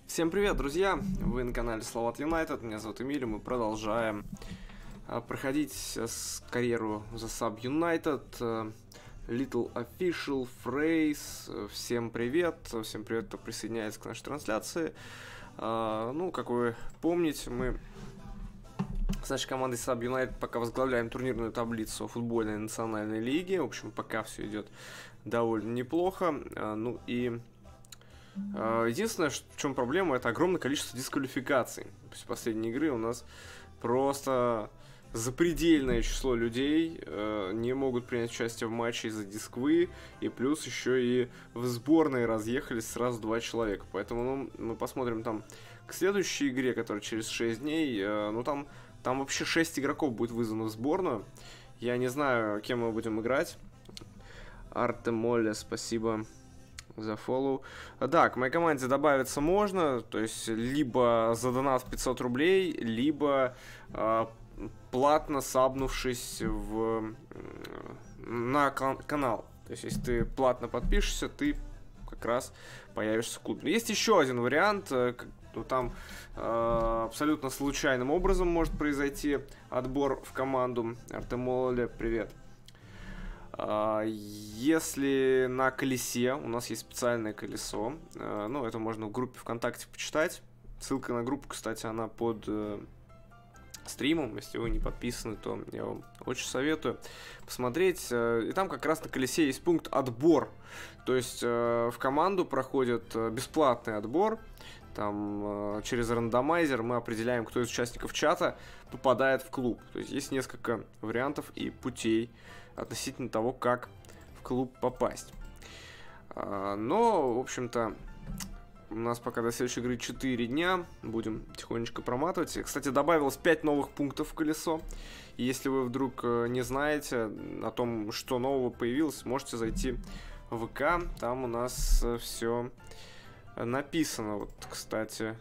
Всем привет, друзья! Вы на канале Словат Юнайтед, меня зовут Эмиль, мы продолжаем проходить карьеру за Sub United, Little Official Phrase. Всем привет, кто присоединяется к нашей трансляции. Ну, как вы помните, мы с нашей командой Sub United пока возглавляем турнирную таблицу футбольной национальной лиги. В общем, пока все идет довольно неплохо. Ну и единственное, в чем проблема, это огромное количество дисквалификаций. После последней игры у нас просто запредельное число людей не могут принять участие в матче из-за дисквы, и плюс еще и в сборной разъехались сразу 2 человека. Поэтому мы посмотрим там к следующей игре, которая через 6 дней. Там вообще 6 игроков будет вызвано в сборную. Я не знаю, кем мы будем играть. Артемоле, спасибо за фоллоу. Да, к моей команде добавиться можно, то есть либо за донат в 500 рублей, либо платно сабнувшись на канал. То есть если ты платно подпишешься, ты как раз появишься в клубе. Есть еще один вариант, там абсолютно случайным образом может произойти отбор в команду. Артемоле, привет. Если на колесе, у нас есть специальное колесо, это можно в группе ВКонтакте почитать. Ссылка на группу, кстати, она под стримом. Если вы не подписаны, то я вам очень советую посмотреть. И там как раз на колесе есть пункт «Отбор». То есть в команду проходит бесплатный отбор. Там через рандомайзер мы определяем, кто из участников чата попадает в клуб. То есть есть несколько вариантов и путей относительно того, как в клуб попасть. Но, в общем-то, у нас пока до следующей игры 4 дня. Будем тихонечко проматывать. Кстати, добавилось 5 новых пунктов в колесо. И если вы вдруг не знаете о том, что нового появилось, можете зайти в ВК. Там у нас все написано. Вот, кстати,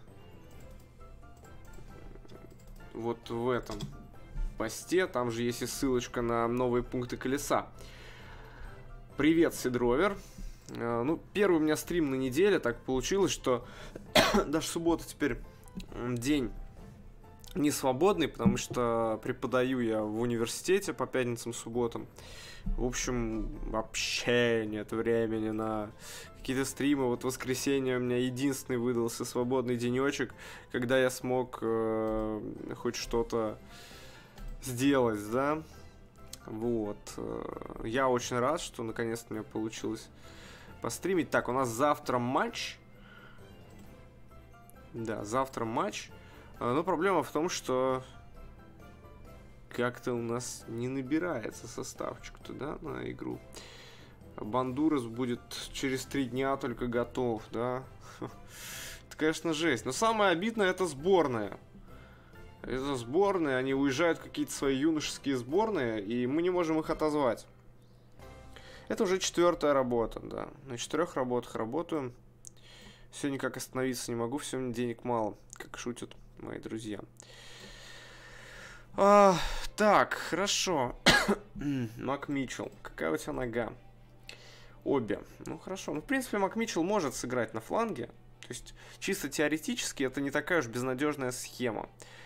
вот в этом посте, там же есть и ссылочка на новые пункты колеса. Привет, Сидровер. Первый у меня стрим на неделе. Так получилось, что даже суббота теперь день не свободный, потому что преподаю я в университете по пятницам, субботам. В общем, вообще нет времени на какие-то стримы. Вот в воскресенье у меня единственный выдался свободный денечек, когда я смог хоть что-то сделать, да. Вот. Я очень рад, что наконец-то у меня получилось постримить. Так, у нас завтра матч. Да, завтра матч. Но проблема в том, что как-то у нас не набирается составчик туда на игру. Бандурас будет через 3 дня только готов, да. Это, конечно, жесть. Но самое обидное — это сборная. Это сборные, они уезжают в какие-то свои юношеские сборные, и мы не можем их отозвать. Это уже 4-я работа, да. На 4 работах работаю. Все никак остановиться не могу, все, мне денег мало, как шутят мои друзья. Так, хорошо. Мак Митчелл, какая у тебя нога? Обе. Ну, хорошо. В принципе, Мак Митчелл может сыграть на фланге. То есть, чисто теоретически, это не такая уж безнадежная схема.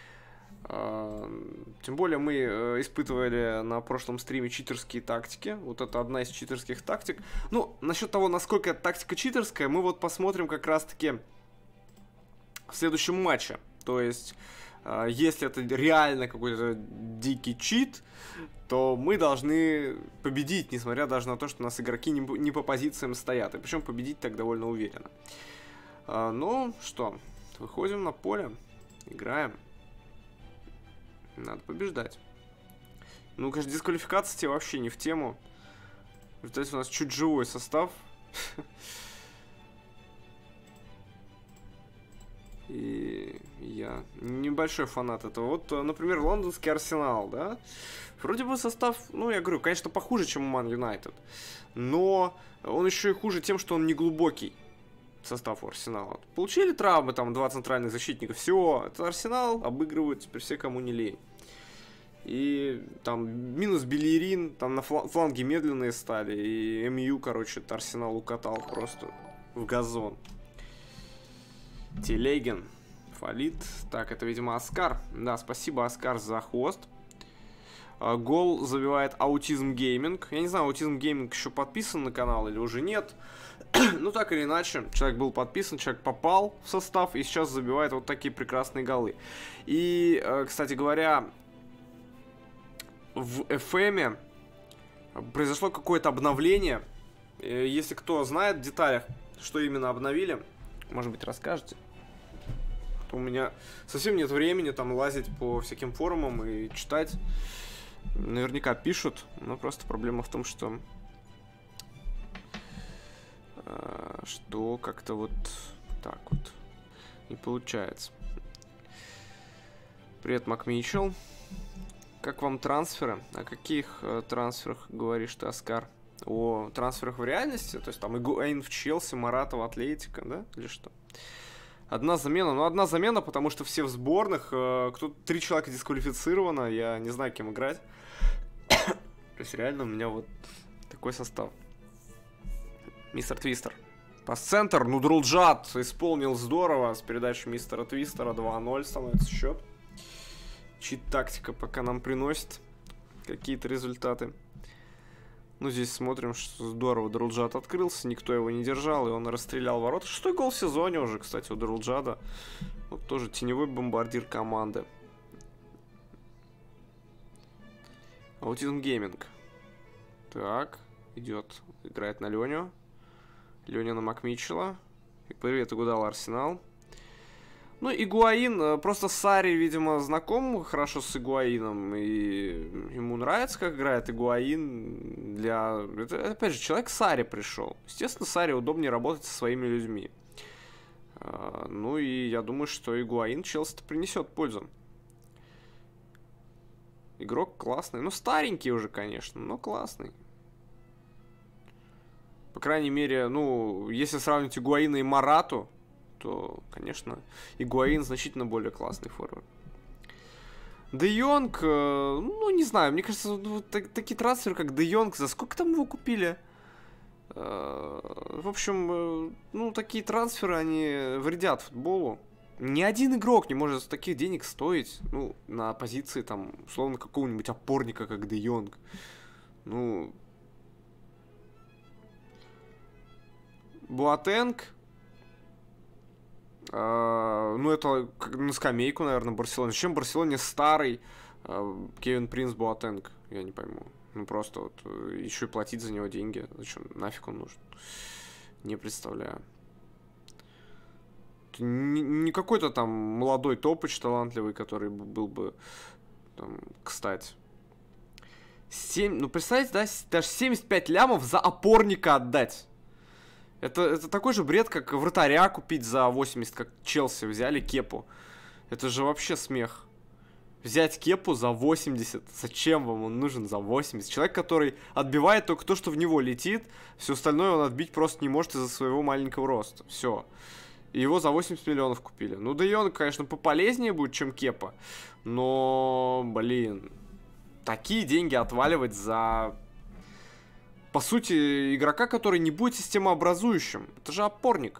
Тем более мы испытывали на прошлом стриме читерские тактики. Вот это одна из читерских тактик. Насчет того, насколько эта тактика читерская, мы вот посмотрим как раз-таки в следующем матче. То есть, если это реально какой-то дикий чит, то мы должны победить, несмотря даже на то, что у нас игроки не по позициям стоят. И причем победить так довольно уверенно. Ну что, выходим на поле, играем. Надо побеждать. Конечно, дисквалификация тебе вообще не в тему. То есть у нас чуть живой состав. И я небольшой фанат этого. Вот, например, лондонский Арсенал, да? Вроде бы состав, я говорю, конечно, похуже, чем у Ман Юнайтед. Но он еще и хуже тем, что он не глубокий. Состав у Арсенала. Получили травмы, там, 2 центральных защитника. Все, это Арсенал обыгрывают теперь все, кому не лень. И там минус Белерин, там на фланге медленные стали. И МЮ, короче, Арсенал укатал просто в газон. Телегин. Фалит. Так, это, видимо, Оскар. Да, спасибо, Оскар, за хост. Гол забивает Аутизм Гейминг. Я не знаю, Аутизм Гейминг еще подписан на канал или уже нет. Ну, так или иначе, человек был подписан, человек попал в состав и сейчас забивает вот такие прекрасные голы. И, кстати говоря, в FM произошло какое-то обновление. Если кто знает в деталях, что именно обновили, может быть, расскажете. У меня совсем нет времени там лазить по всяким форумам и читать. Наверняка пишут, но просто проблема в том, что как-то вот так вот не получается. Привет, Макмичел. Как вам трансферы? О каких трансферах говоришь ты, Оскар? О трансферах в реальности? То есть там Игуаин в Челси, Марата в Атлетико, да? Или что? Одна замена. Ну, одна замена, потому что все в сборных. Кто-то 3 человека дисквалифицировано. Я не знаю, кем играть. То есть реально у меня вот такой состав. Мистер Твистер. Пас-центр. Нудрулджат исполнил здорово. С передачей мистера Твистера 2-0 становится счет. Чит-тактика пока нам приносит какие-то результаты. Ну, здесь смотрим, что здорово. Друлджат открылся, никто его не держал, и он расстрелял ворота. 6-й гол в сезоне уже, кстати, у Друлджада. Вот тоже теневой бомбардир команды. Аутизм Гейминг. Так, идет, играет на Леню. Леня на Макмичела. Привет, угадал Арсенал. Ну, Игуаин, просто Сарри, видимо, знаком хорошо с Игуаином, и ему нравится, как играет Игуаин для... Это, опять же, человек Сарри пришел. Естественно, Сарри удобнее работать со своими людьми. Ну, и я думаю, что Игуаин Челси-то принесет пользу. Игрок классный. Ну, старенький уже, конечно, но классный. По крайней мере, ну, если сравнить Игуаина и Марату, то, конечно, Игуаин значительно более классный форвард. Де Йонг, ну, не знаю, мне кажется, вот такие трансферы, как Де Йонг, за сколько там его купили? В общем, ну, такие трансферы, они вредят футболу. Ни один игрок не может таких денег стоить, ну, на позиции, там, условно, какого-нибудь опорника, как Де Йонг. Ну, Буатенг. Ну, это на скамейку, наверное, Барселоне. Зачем Барселоне старый Кевин Принс Буатенг? Я не пойму. Ну, просто вот еще и платить за него деньги. Зачем? Нафиг он нужен? Не представляю. Не какой-то там молодой топыч талантливый, который был бы там, кстати. Ну, представляете, да? Даже 75 лямов за опорника отдать. Это такой же бред, как вратаря купить за 80, как Челси взяли Кепу. Это же вообще смех. Взять Кепу за 80. Зачем вам он нужен за 80? Человек, который отбивает только то, что в него летит. Все остальное он отбить просто не может из-за своего маленького роста. Все. И его за 80 миллионов купили. Ну, да и он, конечно, пополезнее будет, чем Кепа. Но, блин, такие деньги отваливать за... По сути, игрока, который не будет системообразующим. Это же опорник.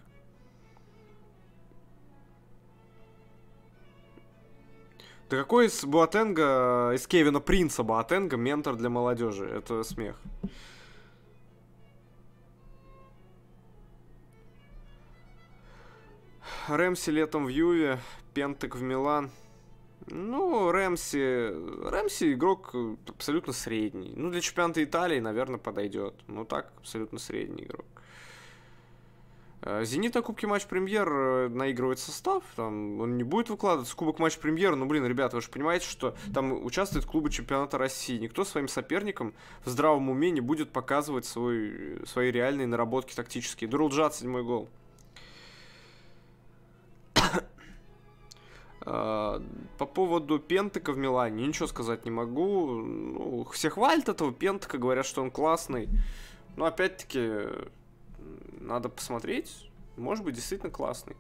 Да какой из Буатенга, из Кевина Принса Буатенга ментор для молодежи? Это смех. Рэмси летом в Юве, Пентек в Милан. Ну, Рэмси игрок абсолютно средний. Ну, для чемпионата Италии, наверное, подойдет. Ну, так, абсолютно средний игрок. Зенит на Кубке Матч-Премьер наигрывает состав. Там он не будет выкладываться. Кубок Матч-Премьер, ну, блин, ребята, вы же понимаете, что там участвуют клубы чемпионата России. Никто своим соперникам в здравом уме не будет показывать свои реальные наработки тактические. Друлджат, 7-й гол. По поводу Пентека в Милане ничего сказать не могу. Ну, все хвалят этого Пентека, говорят, что он классный. Но опять-таки надо посмотреть. Может быть, действительно классный.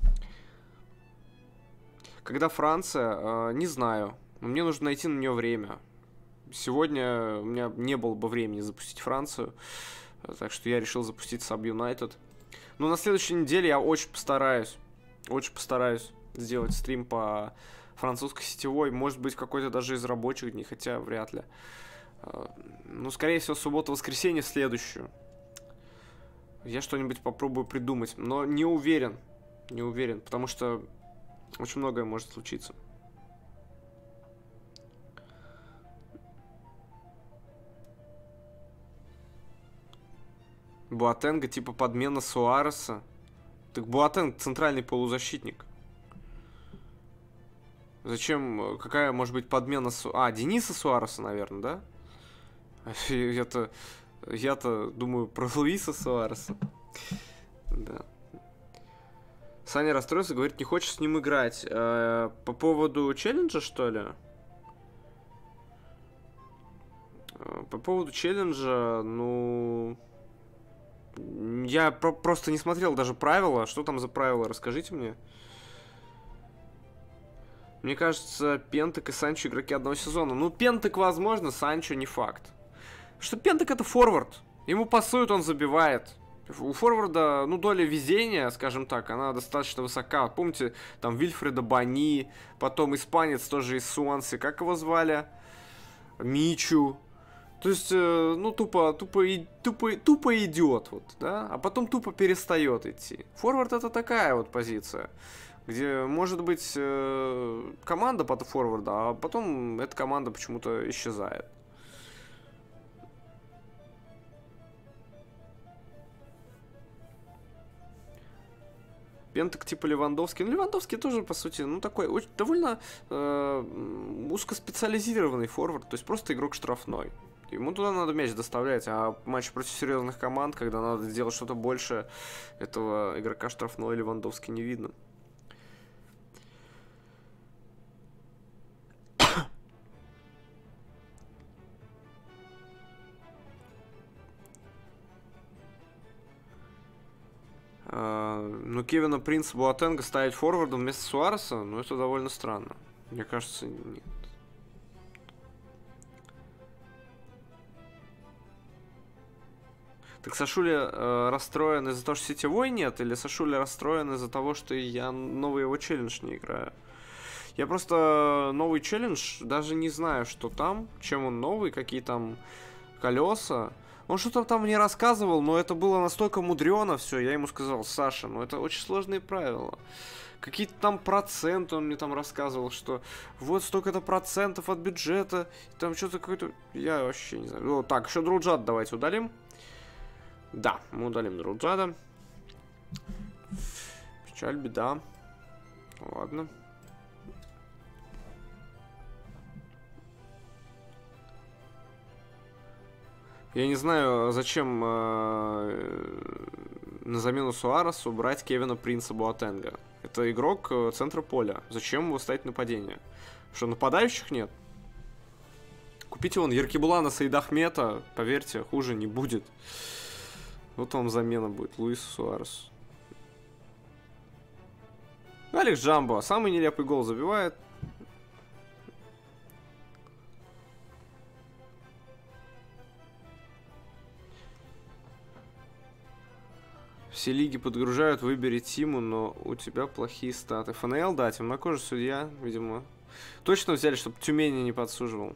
Когда Франция, не знаю. Мне нужно найти на нее время. Сегодня у меня не было бы времени запустить Францию. Так что я решил запустить Саб Юнайтед. Но на следующей неделе я очень постараюсь. Очень постараюсь сделать стрим по французской сетевой. Может быть, какой-то даже из рабочих дней, хотя вряд ли. Ну, скорее всего, суббота-воскресенье в следующую. Я что-нибудь попробую придумать, но не уверен. Не уверен, потому что очень многое может случиться. Буатенга типа подмена Суареса. Так Буатенг центральный полузащитник. Зачем? Какая может быть подмена Дениса Суареса, наверное, да? Я-то думаю про Луиса Суареса. Да. Саня расстроился, говорит, не хочет с ним играть. По поводу челленджа, что ли? По поводу челленджа, ну... Я просто не смотрел даже правила. Что там за правила? Расскажите мне. Мне кажется, Пентек и Санчо игроки одного сезона. Ну, Пентек возможно, Санчо не факт. Что Пентек это форвард. Ему пасуют, он забивает. У форварда, ну, доля везения, скажем так, она достаточно высока. Помните, там Вильфредо Бони, потом испанец тоже из Суанси. Как его звали? Мичу. То есть, ну, тупо идет, вот, да, а потом тупо перестает идти. Форвард это такая вот позиция, где может быть команда под форварда, а потом эта команда почему-то исчезает. Пентек типа Левандовский. Ну, Левандовский тоже, по сути, ну, такой очень, довольно узкоспециализированный форвард, то есть просто игрок штрафной. Ему туда надо мяч доставлять, а матч против серьезных команд, когда надо сделать что-то больше, этого игрока штрафной Левандовский не видно. Ну, Кевина Принца Буатенга ставить форвардом вместо Суареса, ну, это довольно странно. Мне кажется, нет. Так Сашуля расстроен из-за того, что сетевой нет? Или Сашуля расстроен из-за того, что я новый его челлендж не играю? Я просто новый челлендж даже не знаю, что там, чем он новый, какие там колеса. Он что-то там мне рассказывал, но это было настолько мудрено все. Я ему сказал, Саша, ну это очень сложные правила. Какие-то там проценты он мне там рассказывал, что вот столько-то процентов от бюджета. Там что-то какое-то... Я вообще не знаю. О, так, еще Друджат давайте удалим. Да, мы удалим Друджада. Печаль, беда. Ладно. Я не знаю, зачем на замену Суаресу брать Кевина Принца Буатенга. Это игрок центра поля. Зачем его ставить нападение? Что, нападающих нет? Купите вон Еркебулана Саидахмета, поверьте, хуже не будет. Вот вам замена будет, Луис Суарес. Алекс Джамбо, самый нелепый гол забивает. Все лиги подгружают, выбери Тиму, но у тебя плохие статы. ФНЛ, да, темнокожий судья, видимо. Точно взяли, чтобы Тюмени не подсуживал.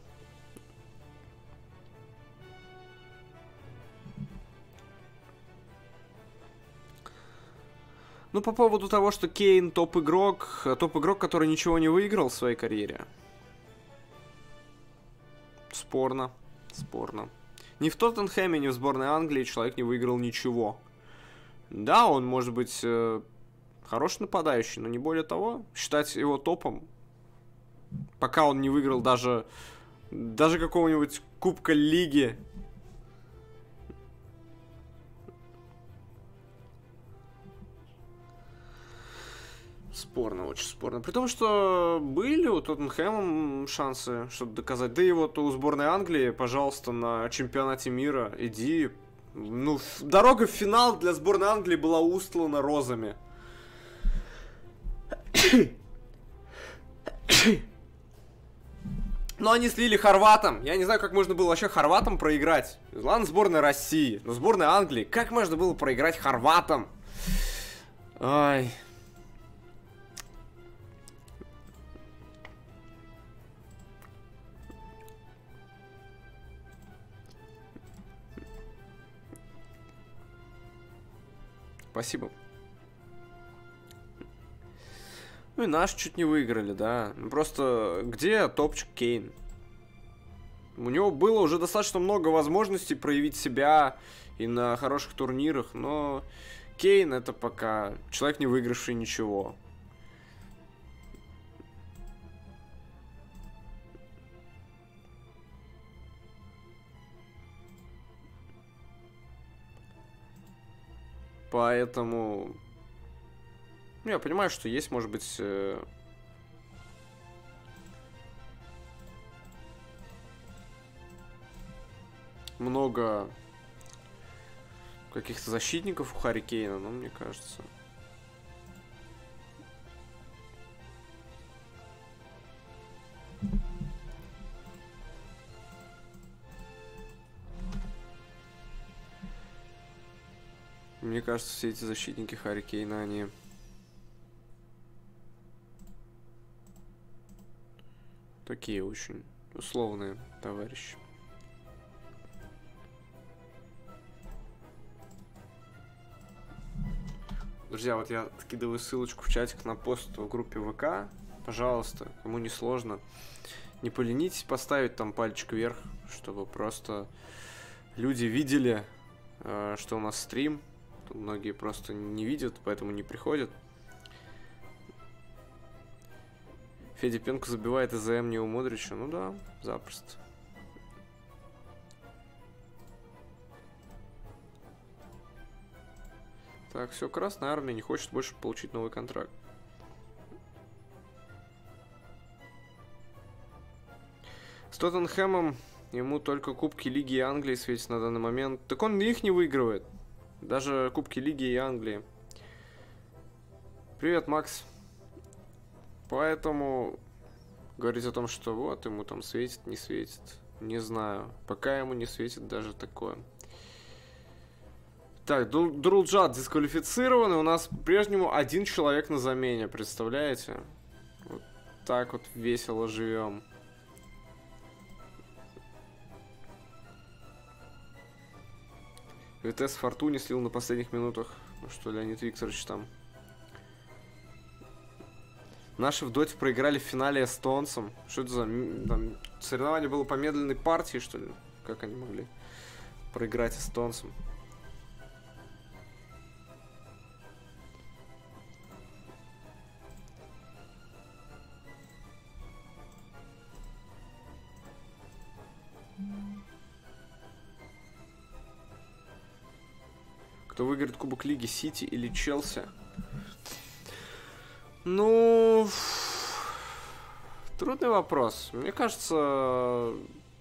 Ну, по поводу того, что Кейн топ-игрок, который ничего не выиграл в своей карьере. Спорно, спорно. Ни в Тоттенхэме, ни в сборной Англии человек не выиграл ничего. Да, он может быть хороший нападающий, но не более того. Считать его топом, пока он не выиграл даже какого-нибудь Кубка Лиги. Спорно, очень спорно. При том, что были у Тоттенхэма шансы что-то доказать. Да и вот у сборной Англии, пожалуйста, на чемпионате мира иди. Ну, дорога в финал для сборной Англии была устлана розами. Но они слили хорватам. Я не знаю, как можно было вообще хорватам проиграть. Ладно, сборная России, но сборная Англии. Как можно было проиграть хорватам? Ай. Спасибо. Ну и наши чуть не выиграли, да. Просто где топчик Кейн? У него было уже достаточно много возможностей проявить себя и на хороших турнирах, но Кейн это пока человек, не выигравший ничего. Поэтому я понимаю, что есть, может быть, много каких-то защитников у Харри Кейна, но мне кажется... Мне кажется, все эти защитники Харри Кейна, они... такие очень условные товарищи. Друзья, вот я скидываю ссылочку в чатик на пост в группе ВК. Пожалуйста, кому не сложно, не поленитесь поставить там пальчик вверх, чтобы просто люди видели, что у нас стрим. Тут многие просто не видят, поэтому не приходят. Федя пенку забивает ИЗМ не у Модрича. Ну да, запросто. Так, все, Красная Армия не хочет больше получить новый контракт. С Тоттенхэмом ему только Кубки Лиги и Англии светят на данный момент. Так он их не выигрывает. Даже Кубки Лиги и Англии. Привет, Макс. Поэтому говорить о том, что вот ему там светит, не светит, не знаю. Пока ему не светит даже такое. Так, Друлджат дисквалифицирован, и у нас по-прежнему один человек на замене, представляете? Вот так вот весело живем. ВТС Фортуне слил на последних минутах. Ну что, Леонид Викторович там. Наши в доте проиграли в финале эстонцам. Что это за... Там, соревнование было по медленной партии, что ли? Как они могли проиграть эстонцам? Кто выиграет Кубок Лиги, Сити или Челси? Ну, трудный вопрос. Мне кажется,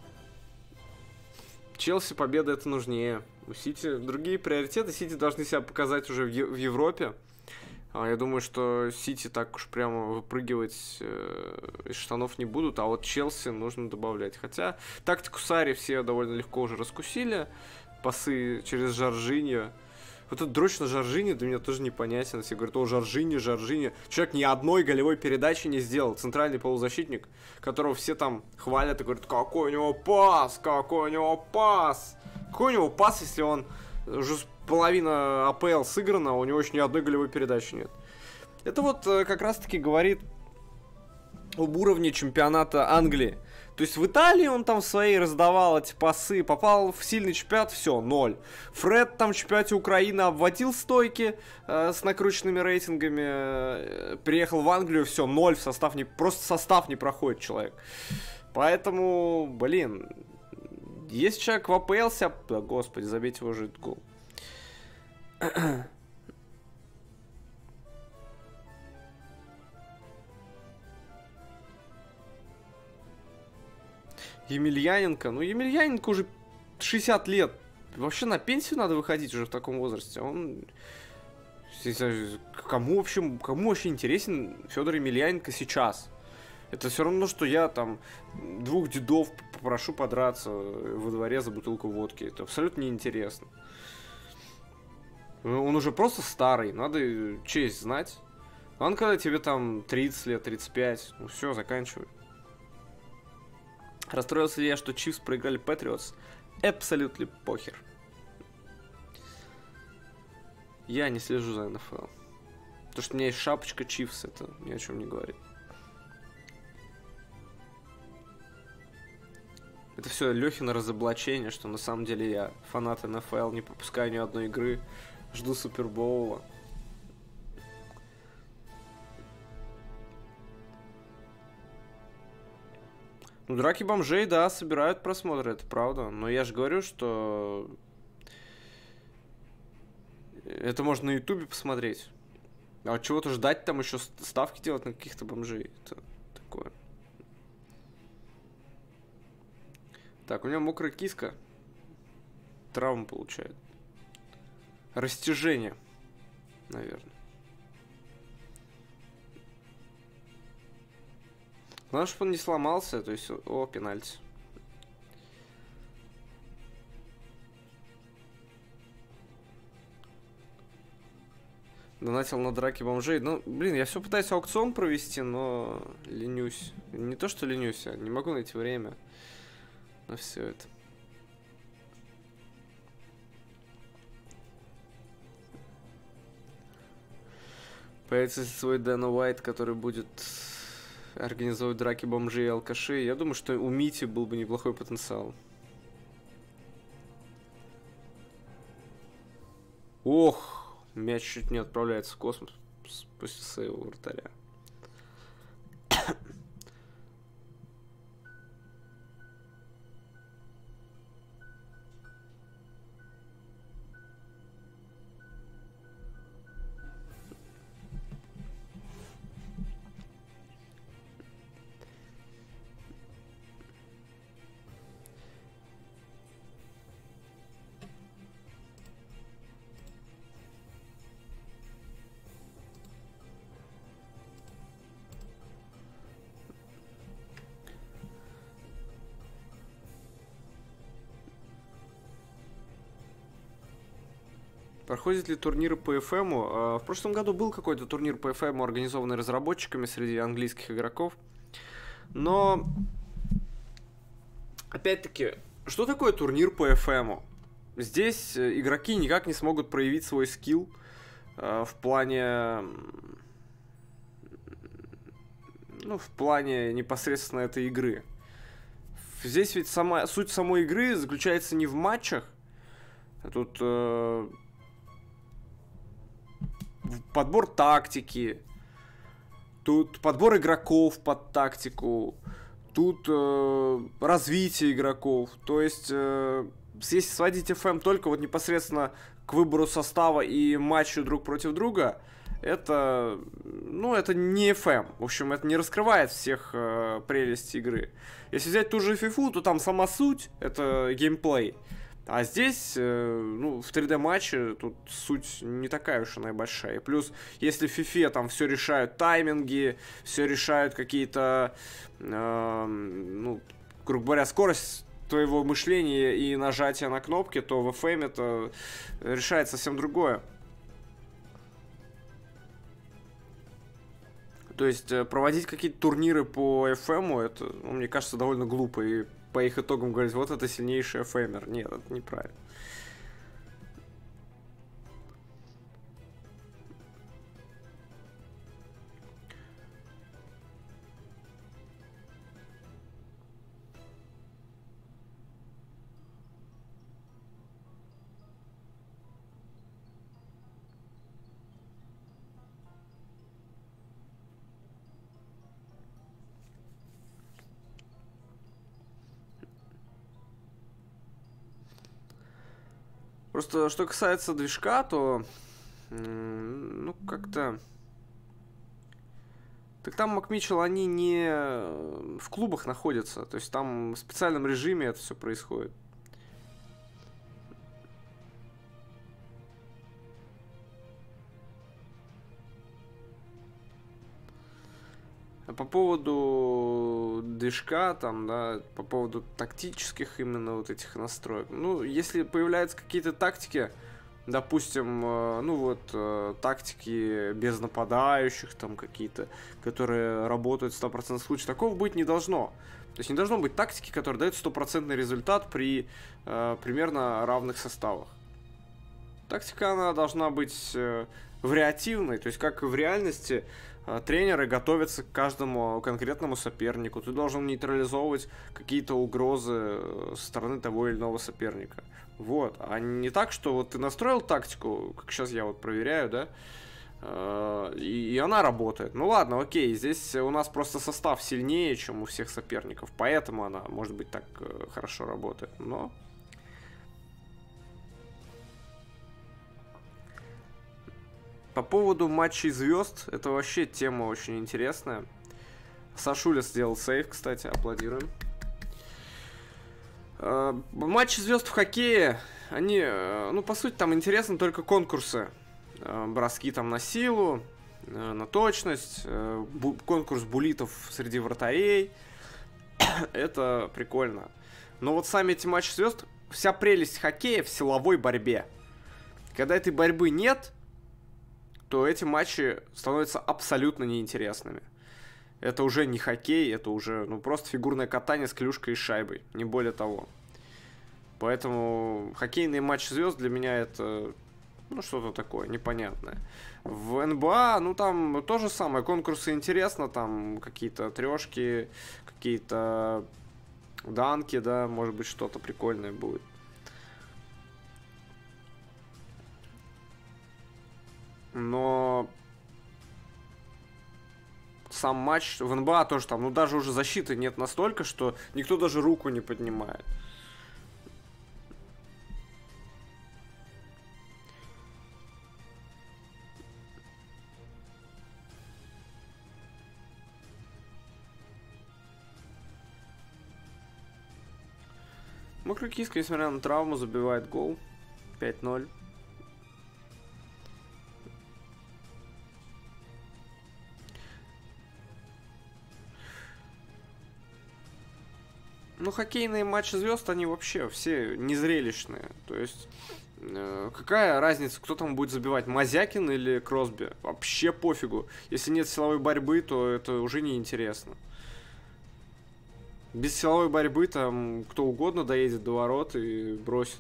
Челси победа это нужнее. У Сити другие приоритеты. Сити должны себя показать уже в Европе. Я думаю, что Сити так уж прямо выпрыгивать из штанов не будут, а вот Челси нужно добавлять. Хотя тактику Сарри все довольно легко уже раскусили. Пасы через Жоржиньо. Вот этот дрочь на Жоржиньо для меня тоже непонятен. Все говорят, о, Жоржиньо. Человек ни одной голевой передачи не сделал. Центральный полузащитник, которого все там хвалят и говорят, какой у него пас, какой у него пас. Какой у него пас, если он уже половина АПЛ сыграна, а у него еще ни одной голевой передачи нет. Это вот как раз-таки говорит об уровне чемпионата Англии. То есть в Италии он там свои раздавал эти пасы, попал в сильный чемпионат, все, 0. Фред там в чемпионате Украины обводил стойки с накрученными рейтингами, приехал в Англию, все, 0 в состав, просто состав не проходит человек. Поэтому, блин, если человек в АПЛ себя... Да, господи, забейте его же этот гол. Емельяненко. Ну, Емельяненко уже 60 лет. Вообще на пенсию надо выходить уже в таком возрасте. Он... Кому вообще интересен Федор Емельяненко сейчас? Это все равно, что я там двух дедов попрошу подраться во дворе за бутылку водки. Это абсолютно неинтересно. Он уже просто старый. Надо честь знать. Ладно, когда тебе там 30 лет, 35. Ну все, заканчивай. Расстроился ли я, что Чифс проиграли Патриотс? Абсолютно похер. Я не слежу за НФЛ. Потому что у меня есть шапочка Чифс, это ни о чем не говорит. Это все Лехино разоблачение, что на самом деле я фанат НФЛ, не пропускаю ни одной игры, жду Супербоула. Ну, драки бомжей, да, собирают просмотры, это правда. Но я же говорю, что это можно на Ютубе посмотреть. А вот чего-то ждать, там еще ставки делать на каких-то бомжей. Это такое. Так, у меня мокрая киска. Травму получает. Растяжение, наверное. Главное, чтобы он не сломался, то есть... О, пенальти. Донатил на драки бомжей. Ну, блин, я все пытаюсь аукцион провести, но ленюсь. Не то, что ленюсь, а не могу найти время на все это. Появится свой Дэна Уайт, который будет организовывать драки бомжей и алкашей. Я думаю, что у Мити был бы неплохой потенциал. Ох, мяч чуть не отправляется в космос после сейва вратаря. Проходят ли турниры по FM? В прошлом году был какой-то турнир по FM, организованный разработчиками среди английских игроков. Но, опять-таки, что такое турнир по FM? Здесь игроки никак не смогут проявить свой скилл в плане... Ну, в плане непосредственно этой игры. Здесь ведь суть самой игры заключается не в матчах. Тут... подбор тактики, тут подбор игроков под тактику, тут развитие игроков. То есть, если сводить FM только вот непосредственно к выбору состава и матчу друг против друга, это, ну, это не FM. В общем, это не раскрывает всех прелестей игры. Если взять ту же FIFA, то там сама суть — это геймплей. А здесь, ну, в 3D-матче тут суть не такая уж она и большая. И плюс, если в FIFA там все решают тайминги, все решают какие-то, ну, грубо говоря, скорость твоего мышления и нажатия на кнопки, то в FM это решает совсем другое. То есть проводить какие-то турниры по FM, это, ну, мне кажется, довольно глупо. И по их итогам говорить, вот это сильнейший FM. Нет, это неправильно. Просто, что касается движка, то, ну, как-то... Так там Макмичел, они не в клубах находятся, то есть там в специальном режиме это все происходит. А по поводу движка, там, да, по поводу тактических именно вот этих настроек. Ну, если появляются какие-то тактики, допустим, ну вот, тактики без нападающих, там какие-то, которые работают в 100% случаев, такого быть не должно. То есть не должно быть тактики, которые дают 100% результат при примерно равных составах. Тактика, она должна быть вариативной, то есть как и в реальности тренеры готовятся к каждому конкретному сопернику. Ты должен нейтрализовывать какие-то угрозы со стороны того или иного соперника. Вот. А не так, что вот ты настроил тактику, как сейчас я вот проверяю, да, и она работает. Ну ладно, окей, здесь у нас просто состав сильнее, чем у всех соперников, поэтому она, может быть, так хорошо работает. Но по поводу матчей звезд, это вообще тема очень интересная. Сашуля сделал сейв, кстати, аплодируем. Матчи звезд в хоккее, они, ну, по сути, там интересны только конкурсы. Броски там на силу, на точность, конкурс буллитов среди вратарей. Это прикольно. Но вот сами эти матчи звезд, вся прелесть хоккея в силовой борьбе. Когда этой борьбы нет, то эти матчи становятся абсолютно неинтересными. Это уже не хоккей, это уже ну, просто фигурное катание с клюшкой и шайбой, не более того. Поэтому хоккейные матчи звезд для меня это ну что-то такое непонятное. В НБА, ну там то же самое, конкурсы интересно, там какие-то трешки, какие-то данки, да, может быть что-то прикольное будет. Но сам матч в НБА тоже там, ну даже уже защиты нет настолько, что никто даже руку не поднимает. Мокрокиска, несмотря на травму, забивает гол. 5-0. Ну, хоккейные матчи звезд, они вообще все незрелищные. То есть, какая разница, кто там будет забивать, Мазякин или Кросби? Вообще пофигу. Если нет силовой борьбы, то это уже неинтересно. Без силовой борьбы там кто угодно доедет до ворот и бросит.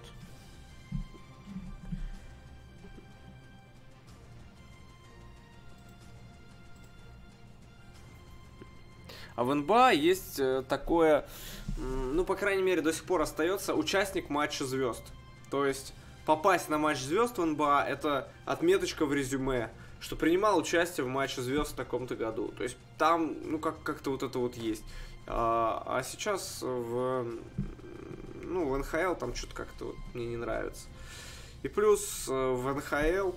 А в НБА есть такое, ну, по крайней мере, до сих пор остается участник матча звезд. То есть попасть на матч звезд в НБА — это отметочка в резюме, что принимал участие в матче звезд в таком-то году. То есть там, ну, как-то вот это вот есть. А сейчас ну, в НХЛ там что-то как-то вот мне не нравится. И плюс в НХЛ,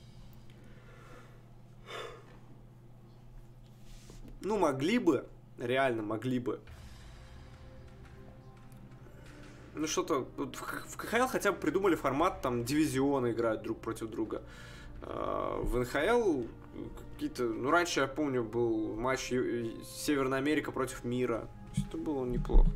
ну, могли бы, реально могли бы. Ну, что-то... В КХЛ хотя бы придумали формат, там, дивизионы играют друг против друга. В НХЛ какие-то... Ну, раньше, я помню, был матч Северная Америка против мира. Это было неплохо.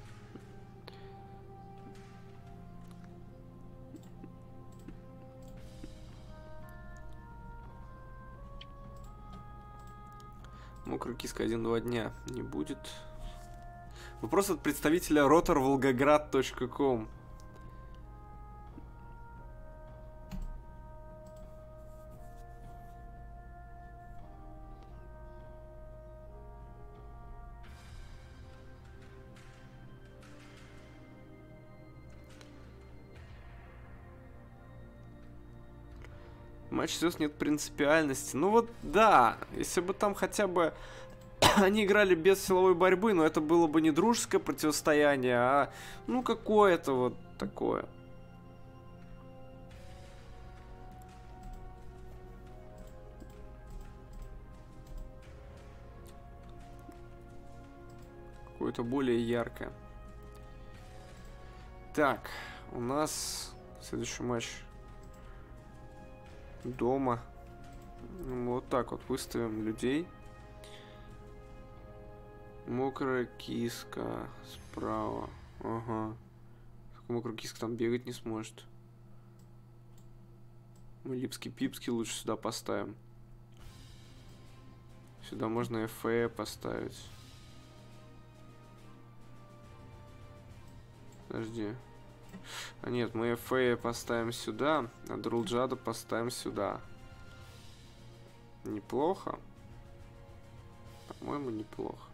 Мокрый киска 1-2 дня не будет. Вопрос от представителя rotorvolgograd.com. Матч звезд нет принципиальности. Ну вот да, если бы там хотя бы они играли без силовой борьбы, но это было бы не дружеское противостояние, а ну какое-то вот такое. Какое-то более яркое. Так, у нас следующий матч дома. Вот так вот выставим людей. Мокрая киска справа. Ага. Мокрая киска там бегать не сможет. Мы Липский-Пипский лучше сюда поставим. Сюда можно ФЭ поставить. Подожди. А нет, мы Фея поставим сюда, а Друлджада поставим сюда. Неплохо. По-моему, неплохо.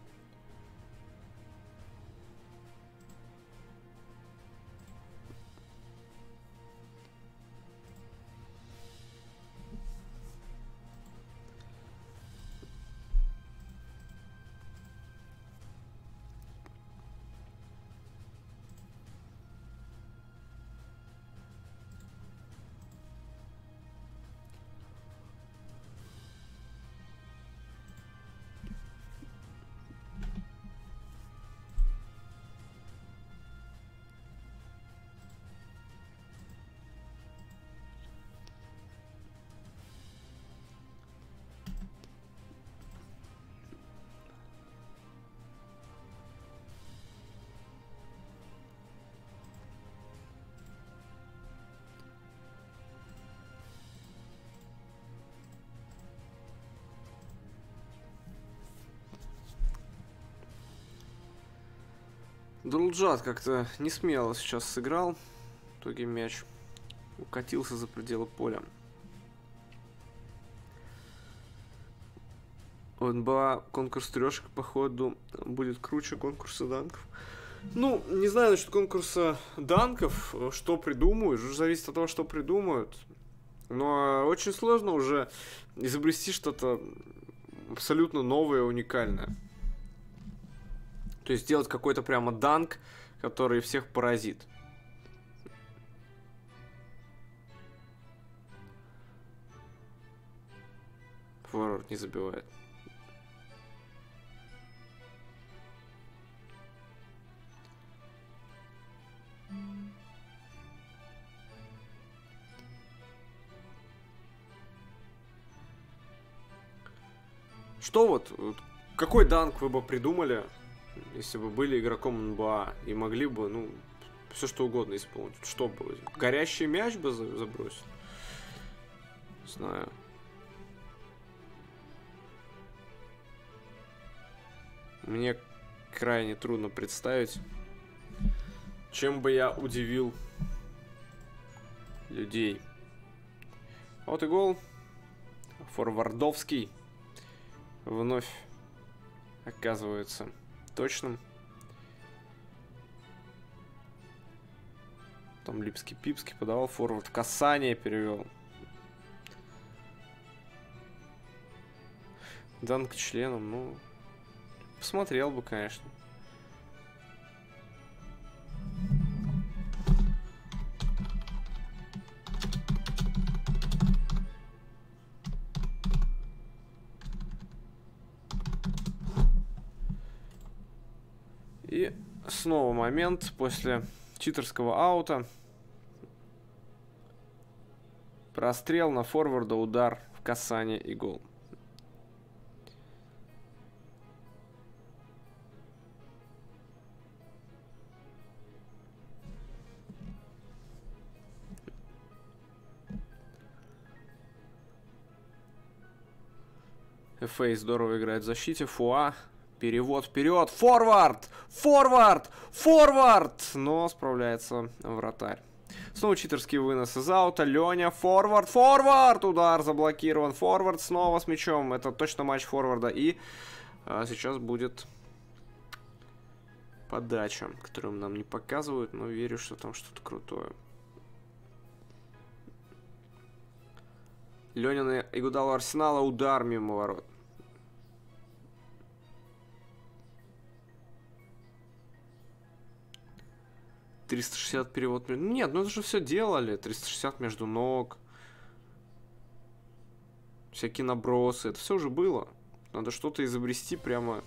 Друлджад как-то не смело сейчас сыграл. В итоге мяч укатился за пределы поля. У НБА конкурс трешек, походу, будет круче конкурса данков. Ну, не знаю насчет конкурса данков, что придумают, уже зависит от того, что придумают. Но очень сложно уже изобрести что-то абсолютно новое, уникальное. То есть сделать какой-то прямо данк, который всех поразит. Форвард не забивает. Что вот, какой данк вы бы придумали, если бы были игроком НБА и могли бы, ну, все что угодно исполнить? Что бы? Горящий мяч бы забросил? Не знаю. Мне крайне трудно представить, чем бы я удивил людей. Вот и гол. Форвардовский вновь оказывается точным. Там Липский-Пипский подавал, форвард касание перевел. Данк членом, ну, посмотрел бы, конечно. И снова момент после читерского аута. Прострел на форварда, удар в касание и гол. FA здорово играет в защите. Фуа. Перевод вперед. Форвард! Форвард! Форвард! Но справляется вратарь. Снова читерский вынос из аута. Леня. Форвард! Форвард! Удар заблокирован. Форвард снова с мячом. Это точно матч форварда. И сейчас будет подача, которую нам не показывают. Но верю, что там что-то крутое. Леня на Игудалу Арсенала. Удар мимо ворот. «360 перевод». Нет, ну это же все делали. 360 между ног. Всякие набросы. Это все уже было. Надо что-то изобрести прямо.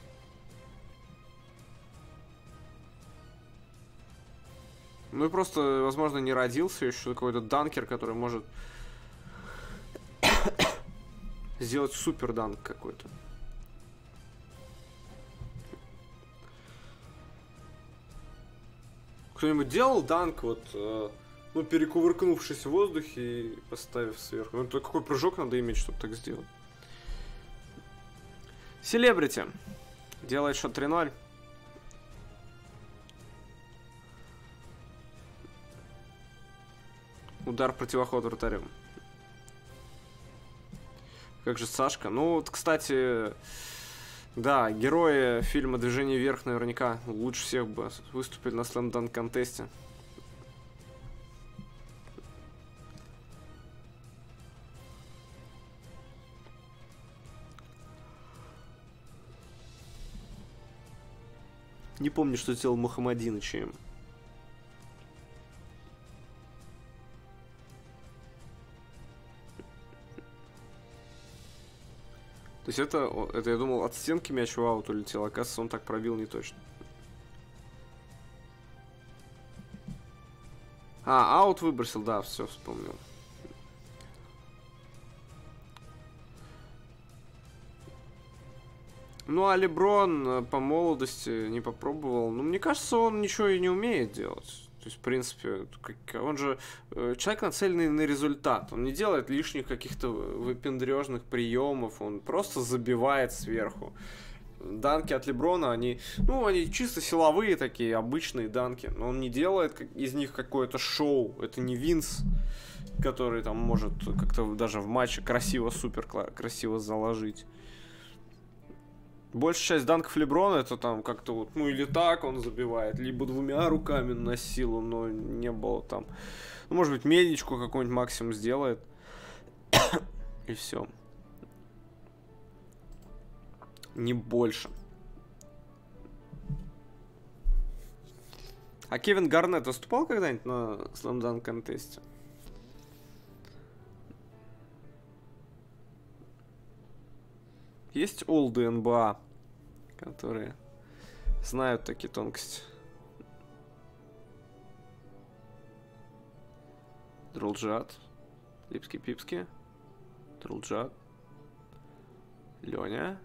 Ну и просто, возможно, не родился еще какой-то данкер, который может сделать супер данк какой-то. Кто-нибудь делал данк, вот, ну, перекувыркнувшись в воздухе и поставив сверху? Ну, то какой прыжок надо иметь, чтобы так сделать? Селебрити делает счет 3-0. Удар противоход вратарем. Как же Сашка? Ну, вот, кстати, да, герои фильма «Движение вверх» наверняка лучше всех бы выступили на слэм-данк контесте. Не помню, что сделал Мухаммадиныч им. То есть это я думал, от стенки мяч в аут улетел, оказывается, он так пробил не точно. А, аут выбросил, да, все, вспомнил. Ну, а Леброн по молодости не попробовал. Ну, мне кажется, он ничего и не умеет делать. То есть, в принципе, он же человек, нацеленный на результат. Он не делает лишних каких-то выпендрежных приемов. Он просто забивает сверху. Данки от Леброна, они чисто силовые такие, обычные данки. Но он не делает из них какое-то шоу. Это не Винс, который там может как-то даже в матче красиво, супер красиво заложить. Большая часть данков Леброна это там как-то вот, ну или так он забивает, либо двумя руками на силу, но не было там. Ну, может быть, медичку какой-нибудь максимум сделает. И все. Не больше. А Кевин Гарнетт выступал когда-нибудь на Slam Dunk контесте? Есть олды НБА, которые знают такие тонкости. Друлджат, Липский-Пипский, Друлджат, Леня,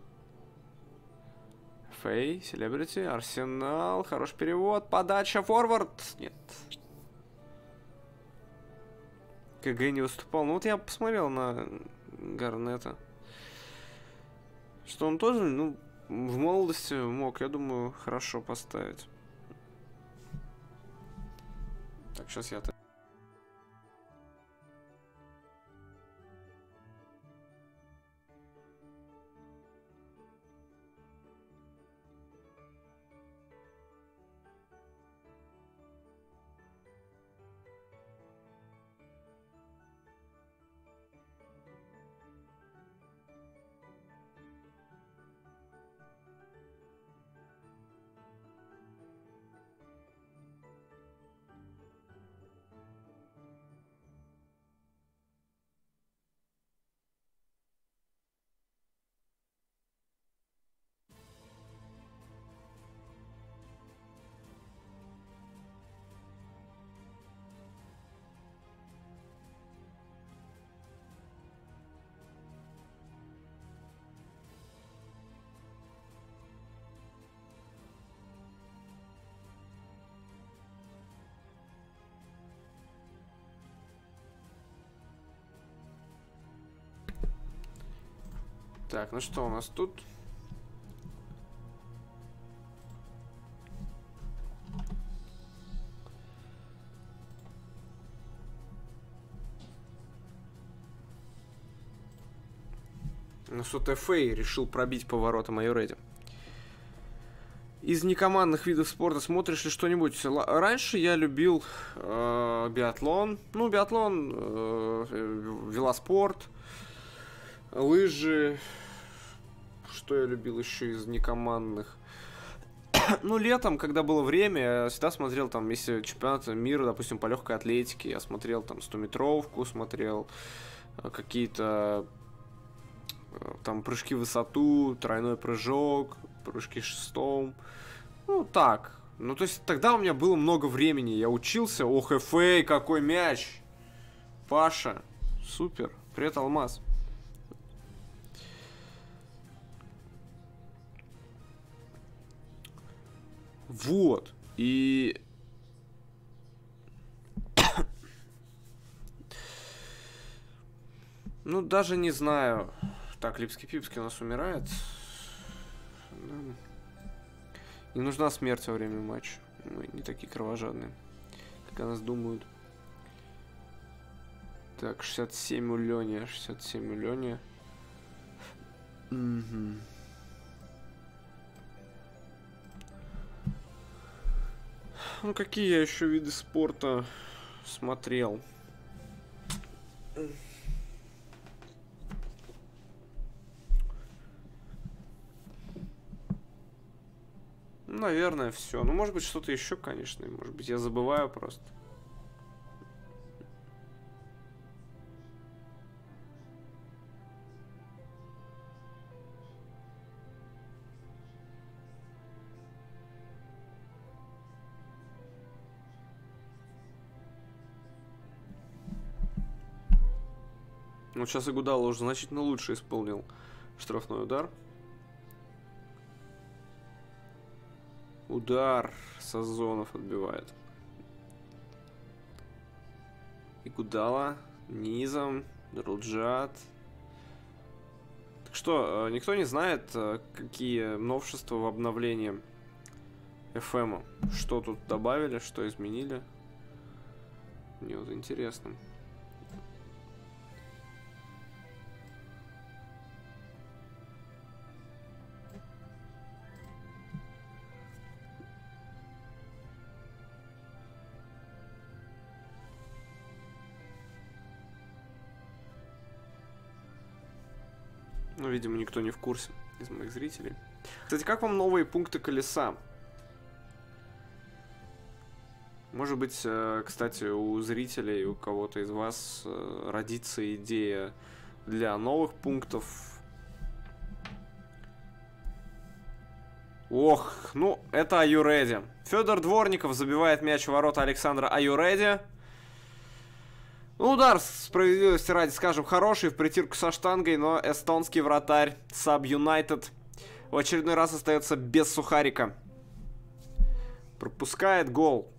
Фэй, Селебрити, Арсенал, хороший перевод, подача, форвард, нет. КГ не выступал, ну вот я посмотрел на Гарнета. Что он тоже, ну, в молодости мог, я думаю, хорошо поставить. Так, сейчас я... Так, ну что у нас тут? Ну что, Фэй решил пробить повороты Майореди. Из некомандных видов спорта смотришь ли что-нибудь? Раньше я любил биатлон. Ну, биатлон, велоспорт, лыжи. Что я любил еще из некомандных? Ну, летом, когда было время, я всегда смотрел там, если чемпионат мира, допустим, по легкой атлетике, я смотрел там 100-метровку, смотрел какие-то там прыжки в высоту, тройной прыжок, прыжки шестом. Ну, так. Ну, то есть тогда у меня было много времени, я учился. Ох, ФА, какой мяч! Паша, супер. Привет, Алмаз. Вот. И... ну, даже не знаю. Так, Липский-Пипский у нас умирает. Не нужна смерть во время матча. Мы не такие кровожадные, как о нас думают. Так, 67 миллионов, 67 миллионов. Угу. Ну, какие я еще виды спорта смотрел? Наверное, все. Ну, может быть, что-то еще, конечно. Может быть, я забываю просто. Вот сейчас Игудало уже значительно лучше исполнил штрафной удар. Удар Сазонов отбивает. Игудало низом, Друлджат. Так что, никто не знает, какие новшества в обновлении FM. Что тут добавили, что изменили. Мне вот интересно. Ну, видимо, никто не в курсе из моих зрителей. Кстати, как вам новые пункты колеса? Может быть, кстати, у зрителей, у кого-то из вас родится идея для новых пунктов. Ох, ну, это Are You Ready? Федор Дворников забивает мяч в ворота Александра Are You Ready? Ну, удар, справедливости ради, скажем, хороший, в притирку со штангой, но эстонский вратарь Саб Юнайтед в очередной раз остается без сухарика. Пропускает гол.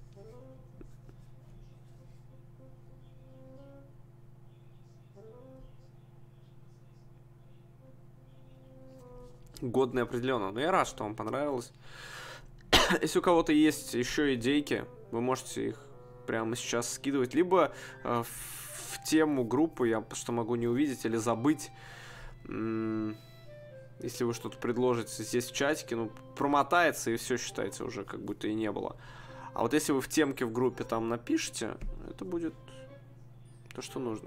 Годный определенно. Но я рад, что вам понравилось. Если у кого-то есть еще идейки, вы можете их прямо сейчас скидывать. Либо в тему группы я что могу не увидеть или забыть. Если вы что-то предложите здесь в чатике, ну, промотается и все, считайте, уже как будто и не было. А вот если вы в темке в группе там напишите, это будет то, что нужно.